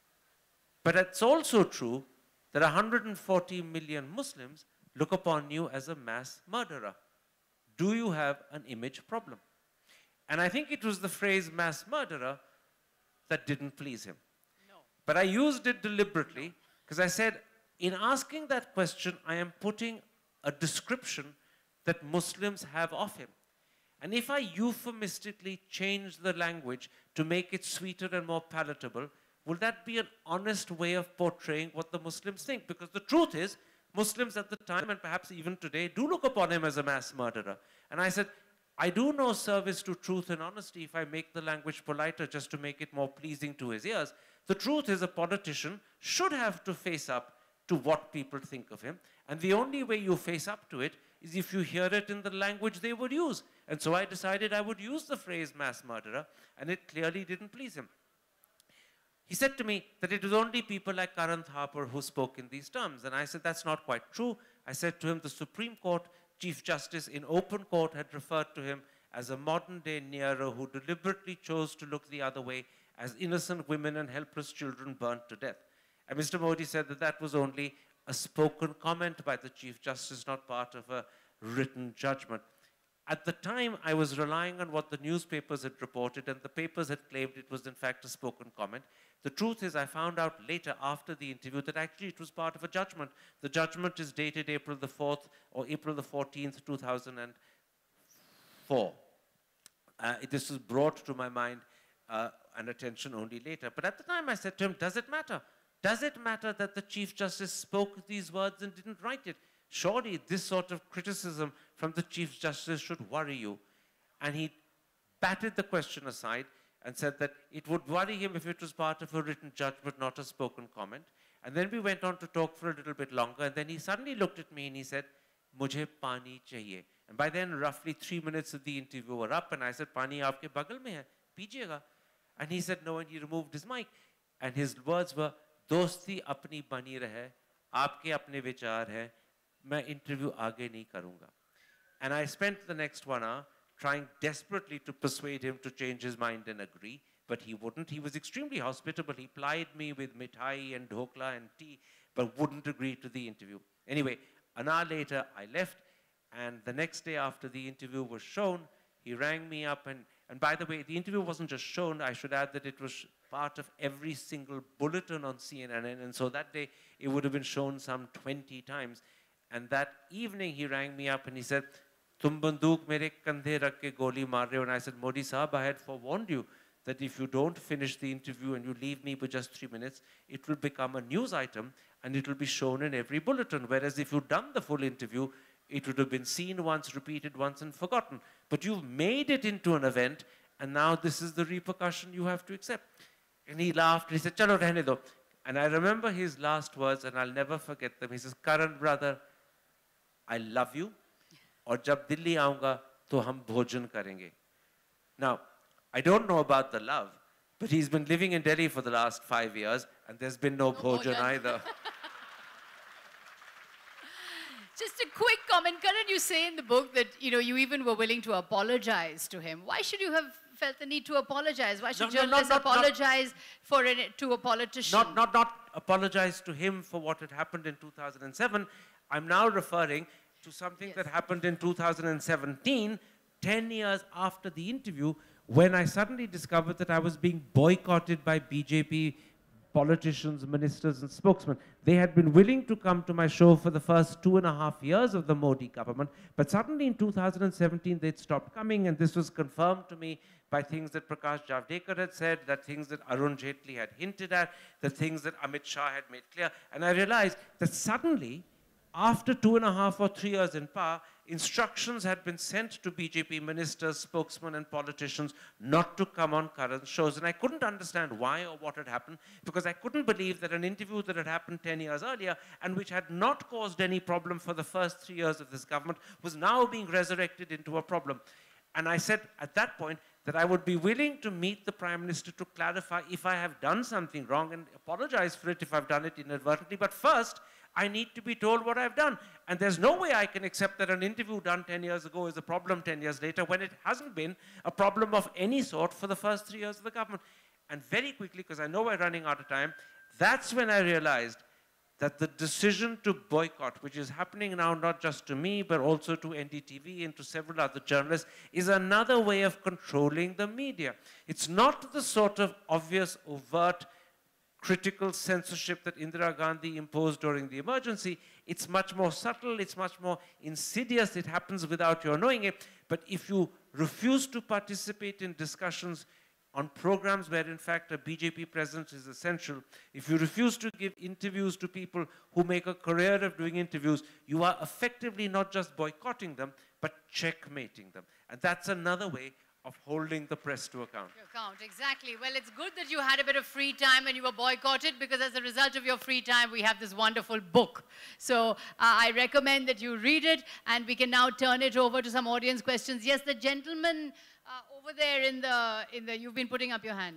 But it's also true that one hundred forty million Muslims look upon you as a mass murderer. Do you have an image problem? And I think it was the phrase mass murderer that didn't please him. No. But I used it deliberately because I said, in asking that question, I am putting a description that Muslims have of him. And if I euphemistically change the language to make it sweeter and more palatable, will that be an honest way of portraying what the Muslims think? Because the truth is, Muslims at the time, and perhaps even today, do look upon him as a mass murderer. And I said, I do no service to truth and honesty if I make the language politer just to make it more pleasing to his ears. The truth is, a politician should have to face up to what people think of him. And the only way you face up to it is if you hear it in the language they would use. And so I decided I would use the phrase mass murderer, and it clearly didn't please him. He said to me that it was only people like Karan Thapar who spoke in these terms. And I said, that's not quite true. I said to him, the Supreme Court Chief Justice in open court had referred to him as a modern-day Nero who deliberately chose to look the other way as innocent women and helpless children burnt to death. And Mister Modi said that that was only a spoken comment by the Chief Justice, not part of a written judgment. At the time, I was relying on what the newspapers had reported, and the papers had claimed it was in fact a spoken comment. The truth is, I found out later after the interview that actually it was part of a judgment. The judgment is dated April the fourth or April the fourteenth, two thousand four. Uh, this was brought to my mind uh, and attention only later. But at the time I said to him, does it matter? Does it matter that the Chief Justice spoke these words and didn't write it? Surely this sort of criticism from the Chief Justice should worry you. And he batted the question aside and said that it would worry him if it was part of a written judgment, not a spoken comment. And then we went on to talk for a little bit longer, and then he suddenly looked at me and he said, "Mujhe pani chahiye." And by then, roughly three minutes of the interview were up, and I said, "Pani aapke bagal mein hai, pijiyega." And he said no, and he removed his mic. And his words were, "Dosti apni bani rahe, aapke apne vichar hai, main interview aage nahi karunga." And I spent the next one hour trying desperately to persuade him to change his mind and agree, but he wouldn't. He was extremely hospitable. He plied me with mithai and dhokla and tea, but wouldn't agree to the interview. Anyway, an hour later, I left, and the next day after the interview was shown, he rang me up, and, and by the way, the interview wasn't just shown. I should add that it was part of every single bulletin on C N N, and so that day, it would have been shown some twenty times. And that evening, he rang me up and he said, "Tum bandook mere kandhe rakh ke goli maar rahe ho." And I said, "Modi Sahab, I had forewarned you that if you don't finish the interview and you leave me for just three minutes, it will become a news item and it will be shown in every bulletin. Whereas if you'd done the full interview, it would have been seen once, repeated once, and forgotten. But you've made it into an event, and now this is the repercussion you have to accept." And he laughed and he said, "Chalo rehne do." And I remember his last words, and I'll never forget them. He says, "Karan, brother, I love you. और जब दिल्ली आऊंगा तो हम भोजन करेंगे." Now, I don't know about the love, but he's been living in Delhi for the last five years, and there's been no, no bhojan either. Just a quick comment, Karan. You say in the book that you know you even were willing to apologize to him. Why should you have felt the need to apologize? Why should no, journalists no, not, apologize not, for an, to a politician? Not, not, not apologize to him for what had happened in two thousand seven. I'm now referring to something yes. that happened in two thousand seventeen, ten years after the interview, when I suddenly discovered that I was being boycotted by B J P politicians, ministers, and spokesmen. They had been willing to come to my show for the first two and a half years of the Modi government, but suddenly in two thousand seventeen, they'd stopped coming, and this was confirmed to me by things that Prakash Javadekar had said, that things that Arun Jaitley had hinted at, the things that Amit Shah had made clear. And I realized that suddenly, after two and a half or three years in power, instructions had been sent to B J P ministers, spokesmen, and politicians not to come on Karan's shows. And I couldn't understand why or what had happened, because I couldn't believe that an interview that had happened ten years earlier and which had not caused any problem for the first three years of this government was now being resurrected into a problem. And I said at that point that I would be willing to meet the Prime Minister to clarify if I have done something wrong and apologize for it if I've done it inadvertently. But first, I need to be told what I've done. And there's no way I can accept that an interview done ten years ago is a problem ten years later when it hasn't been a problem of any sort for the first three years of the government. And very quickly, because I know we're running out of time, that's when I realized that the decision to boycott, which is happening now not just to me, but also to N D T V and to several other journalists, is another way of controlling the media. It's not the sort of obvious, overt, critical censorship that Indira Gandhi imposed during the emergency. It's much more subtle, it's much more insidious, it happens without your knowing it. But if you refuse to participate in discussions on programs where in fact a B J P presence is essential, if you refuse to give interviews to people who make a career of doing interviews, you are effectively not just boycotting them, but checkmating them. And that's another way of holding the press to account. Account, exactly. Well, it's good that you had a bit of free time and you were boycotted, because as a result of your free time, we have this wonderful book. So uh, I recommend that you read it, and we can now turn it over to some audience questions. Yes, the gentleman uh, over there in the, in the, you've been putting up your hand.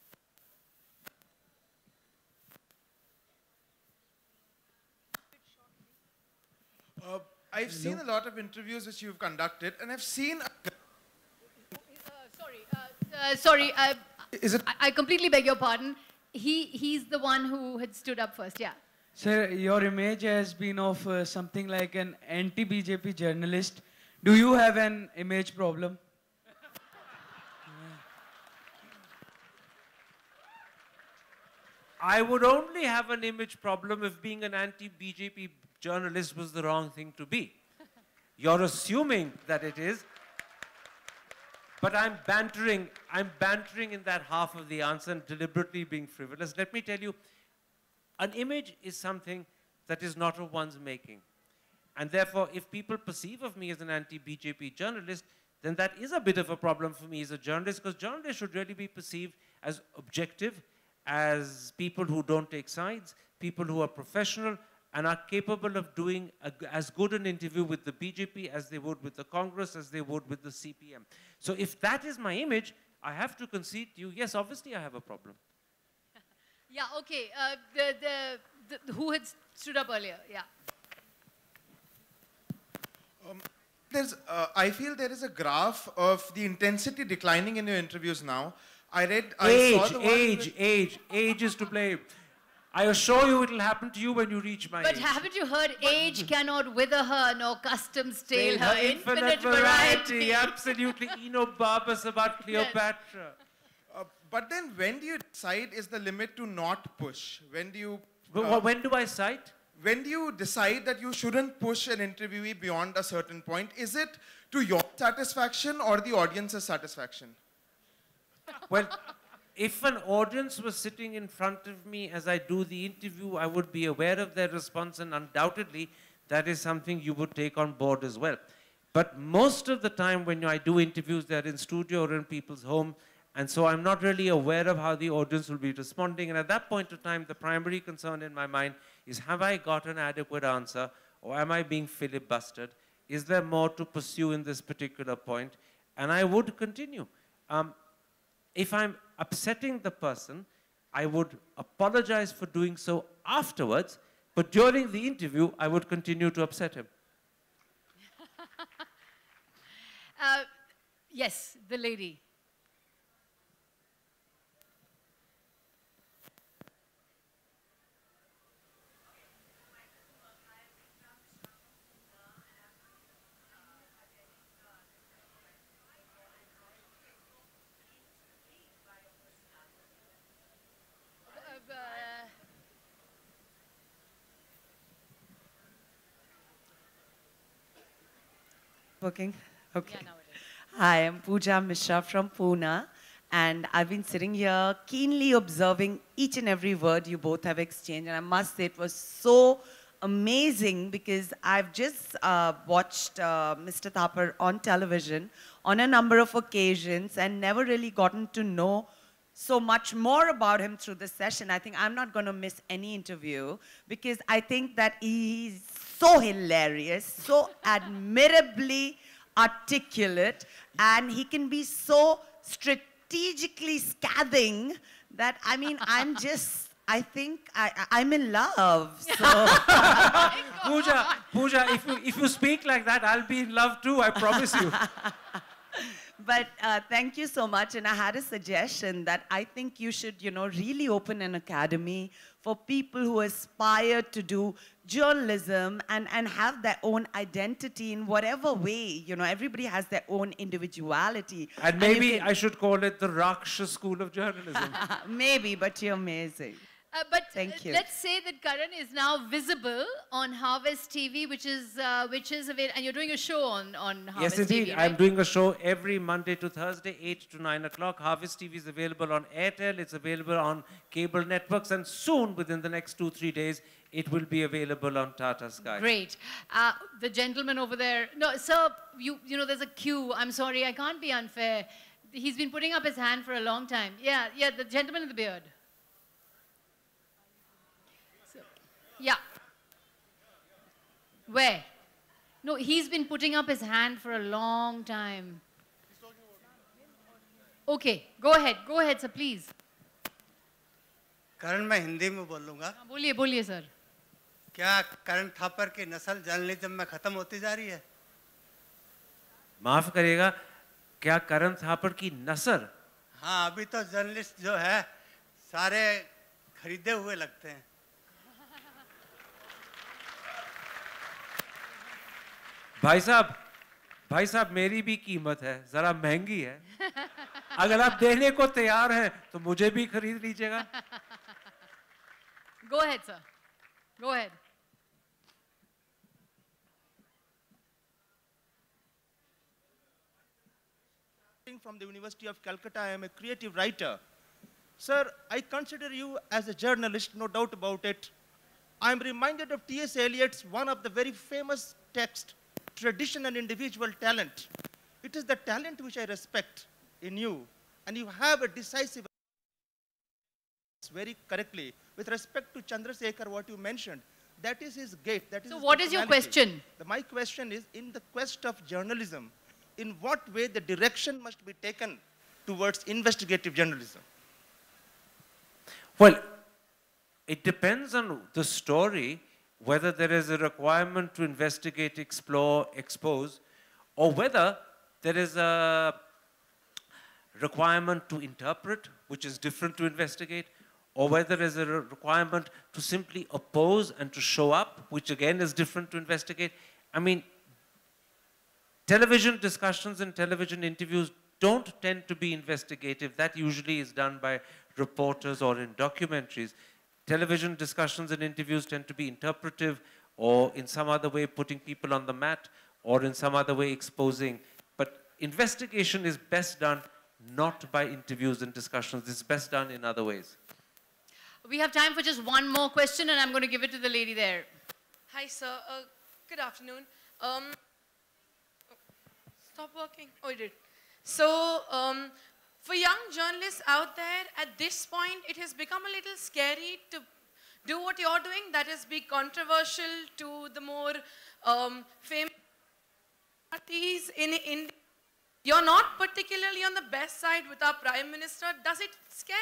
Uh, I've seen a lot of interviews which you've conducted, and I've seen... Uh, sorry, uh, uh, sorry. Uh, Is it? I, I completely beg your pardon. He, he's the one who had stood up first, yeah. Sir, your image has been of uh, something like an anti-B J P journalist. Do you have an image problem? I would only have an image problem if being an anti-B J P journalist was the wrong thing to be. You're assuming that it is, but I'm bantering, I'm bantering in that half of the answer and deliberately being frivolous. Let me tell you, an image is something that is not of one's making. And therefore, if people perceive of me as an anti-B J P journalist, then that is a bit of a problem for me as a journalist, because journalists should really be perceived as objective, as people who don't take sides, people who are professional and are capable of doing a, as good an interview with the B J P as they would with the Congress, as they would with the C P M. So if that is my image, I have to concede to you, yes, obviously I have a problem. Yeah, okay. Uh, the, the, the, who had stood up earlier? Yeah. Um, there's, uh, I feel there is a graph of the intensity declining in your interviews now. I read, I age, saw the one age, age, age is to blame. I assure you it will happen to you when you reach my But age. haven't you heard, age cannot wither her, nor custom stale her, her infinite, variety. variety. Absolutely enobarbus about Cleopatra. Uh, but then when do you decide is the limit to not push? When do you... But uh, when do I cite? when do you decide that you shouldn't push an interviewee beyond a certain point? Is it to your satisfaction or the audience's satisfaction? Well, if an audience was sitting in front of me as I do the interview, I would be aware of their response, and undoubtedly that is something you would take on board as well. But most of the time when I do interviews, they're in studio or in people's home, and so I'm not really aware of how the audience will be responding. And at that point of time, the primary concern in my mind is, have I got an adequate answer, or am I being filibustered? Is there more to pursue in this particular point? And I would continue. Um, if I'm upsetting the person, I would apologize for doing so afterwards, but during the interview, I would continue to upset him. uh, yes, the lady. Working? Okay. Yeah, now it is. Hi, I'm Pooja Mishra from Pune, and I've been sitting here keenly observing each and every word you both have exchanged, and I must say it was so amazing because I've just uh, watched uh, Mister Thapar on television on a number of occasions and never really gotten to know so much more about him through this session. I think I'm not going to miss any interview because I think that he's so hilarious, so admirably articulate, and he can be so strategically scathing that, I mean, I'm just, I think I, I'm in love. So. Pooja, Pooja, if you, if you speak like that, I'll be in love too, I promise you. But uh, thank you so much. And I had a suggestion that I think you should, you know, really open an academy for people who aspire to do journalism and, and have their own identity in whatever way. You know, everybody has their own individuality. And maybe and I should call it the Raksha School of Journalism. Maybe, but you're amazing. Uh, but Thank uh, you. let's say that Karan is now visible on Harvest T V, which is uh, which is available, and you're doing a show on on Harvest Yes, indeed. T V, I'm right? doing a show every Monday to Thursday, eight to nine o'clock. Harvest T V is available on Airtel. It's available on cable networks, and soon, within the next two, three days, it will be available on Tata Sky. Great. Uh, the gentleman over there. No, sir, you you know there's a queue. I'm sorry, I can't be unfair. He's been putting up his hand for a long time. Yeah, yeah, the gentleman in the beard. Yeah. Where? No, he's been putting up his hand for a long time. Okay, go ahead. Go ahead, sir, please. करण मैं हिंदी में बोलूँगा. बोलिए, बोलिए, sir. क्या करण थापर की नस्ल journalism में खत्म होती जा रही है? माफ करिएगा, क्या करण थापर की नस्ल हाँ, अभी तो जर्नलिस्ट जो है सारे खरीदे हुए लगते हैं. भाई साहब, भाई साहब मेरी भी कीमत है, जरा महंगी है. अगर आप देने को तैयार हैं तो मुझे भी खरीद लीजिएगा. Go ahead, sir. Go ahead. From the University of Calcutta, I am a creative writer. Sir, I consider you as a journalist, no doubt about it. I am reminded of T S Eliot's one of the very famous text, Tradition and Individual Talent. It is the talent which I respect in you, and you have a decisive, very correctly, with respect to Chandrasekhar, what you mentioned. That is his gate. That is So his what is your personality. question? The, my question is, in the quest of journalism, in what way the direction must be taken towards investigative journalism? Well, it depends on the story, whether there is a requirement to investigate, explore, expose, or whether there is a requirement to interpret, which is different to investigate, or whether there is a requirement to simply oppose and to show up, which again is different to investigate. I mean, television discussions and television interviews don't tend to be investigative. That usually is done by reporters or in documentaries. Television discussions and interviews tend to be interpretive or in some other way putting people on the mat or in some other way exposing. But investigation is best done not by interviews and discussions. It's best done in other ways. We have time for just one more question, and I'm going to give it to the lady there. Hi, sir. Uh, good afternoon. Um, stop working. Oh, it did. So, um, for young journalists out there, at this point, it has become a little scary to do what you're doing. That is, be controversial to the more um, famous parties in India. You're not particularly on the best side with our Prime Minister. Does it scare?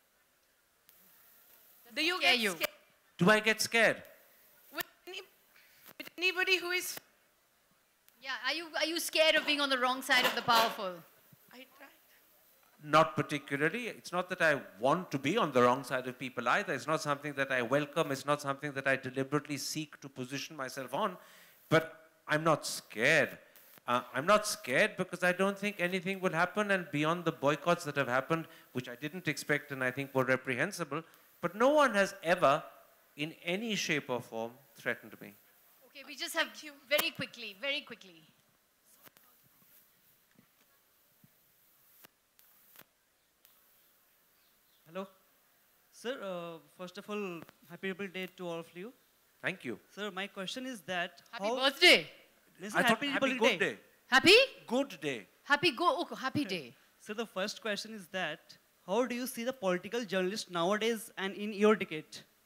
Do you Scare get you. scared Do I get scared? with, any, with anybody who is... Yeah, are you, are you scared of being on the wrong side of the powerful? I tried. Not particularly. It's not that I want to be on the wrong side of people either. It's not something that I welcome. It's not something that I deliberately seek to position myself on. But I'm not scared. Uh, I'm not scared because I don't think anything will happen, and beyond the boycotts that have happened, which I didn't expect and I think were reprehensible, but no one has ever, in any shape or form, threatened me. Okay, we just have you very quickly, very quickly. Hello. Sir, uh, first of all, happy birthday to all of you. Thank you. Sir, my question is that... Happy how birthday. Listen, I thought happy, happy birthday. good day. Happy? Good day. Happy go, oh, happy day. So the first question is that, how do you see the political journalist nowadays and in your decade?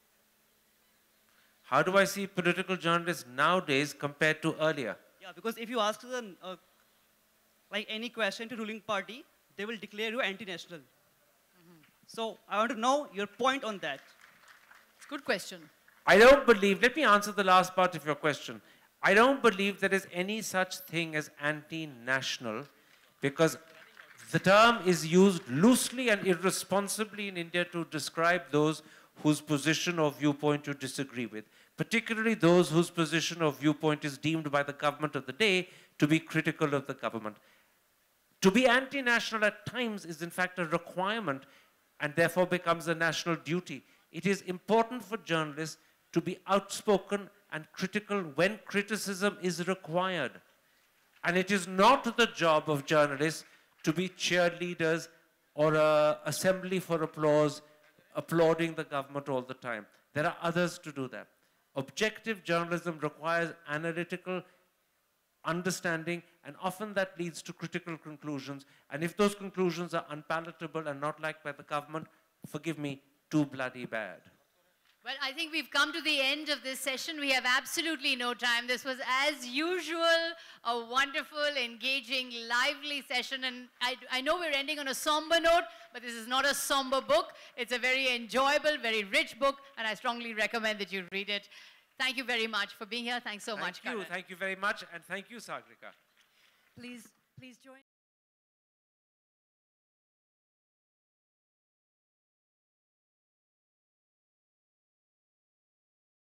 How do I see political journalists nowadays compared to earlier? Yeah, because if you ask them, uh, like any question to ruling party, they will declare you anti-national. Mm-hmm. So I want to know your point on that. It's a good question. I don't believe, let me answer the last part of your question. I don't believe there is any such thing as anti-national because the term is used loosely and irresponsibly in India to describe those whose position or viewpoint you disagree with, particularly those whose position or viewpoint is deemed by the government of the day to be critical of the government. To be anti-national at times is in fact a requirement and therefore becomes a national duty. It is important for journalists to be outspoken and critical when criticism is required. And it is not the job of journalists to be cheerleaders or an assembly for applause, applauding the government all the time. There are others to do that. Objective journalism requires analytical understanding, and often that leads to critical conclusions. And if those conclusions are unpalatable and not liked by the government, forgive me, too bloody bad. Well, I think we've come to the end of this session. We have absolutely no time. This was, as usual, a wonderful, engaging, lively session. And I, I know we're ending on a somber note, but this is not a somber book. It's a very enjoyable, very rich book, and I strongly recommend that you read it. Thank you very much for being here. Thanks so Thank much, you. Karan. Thank you very much. And thank you, Sagarika. Please, please join.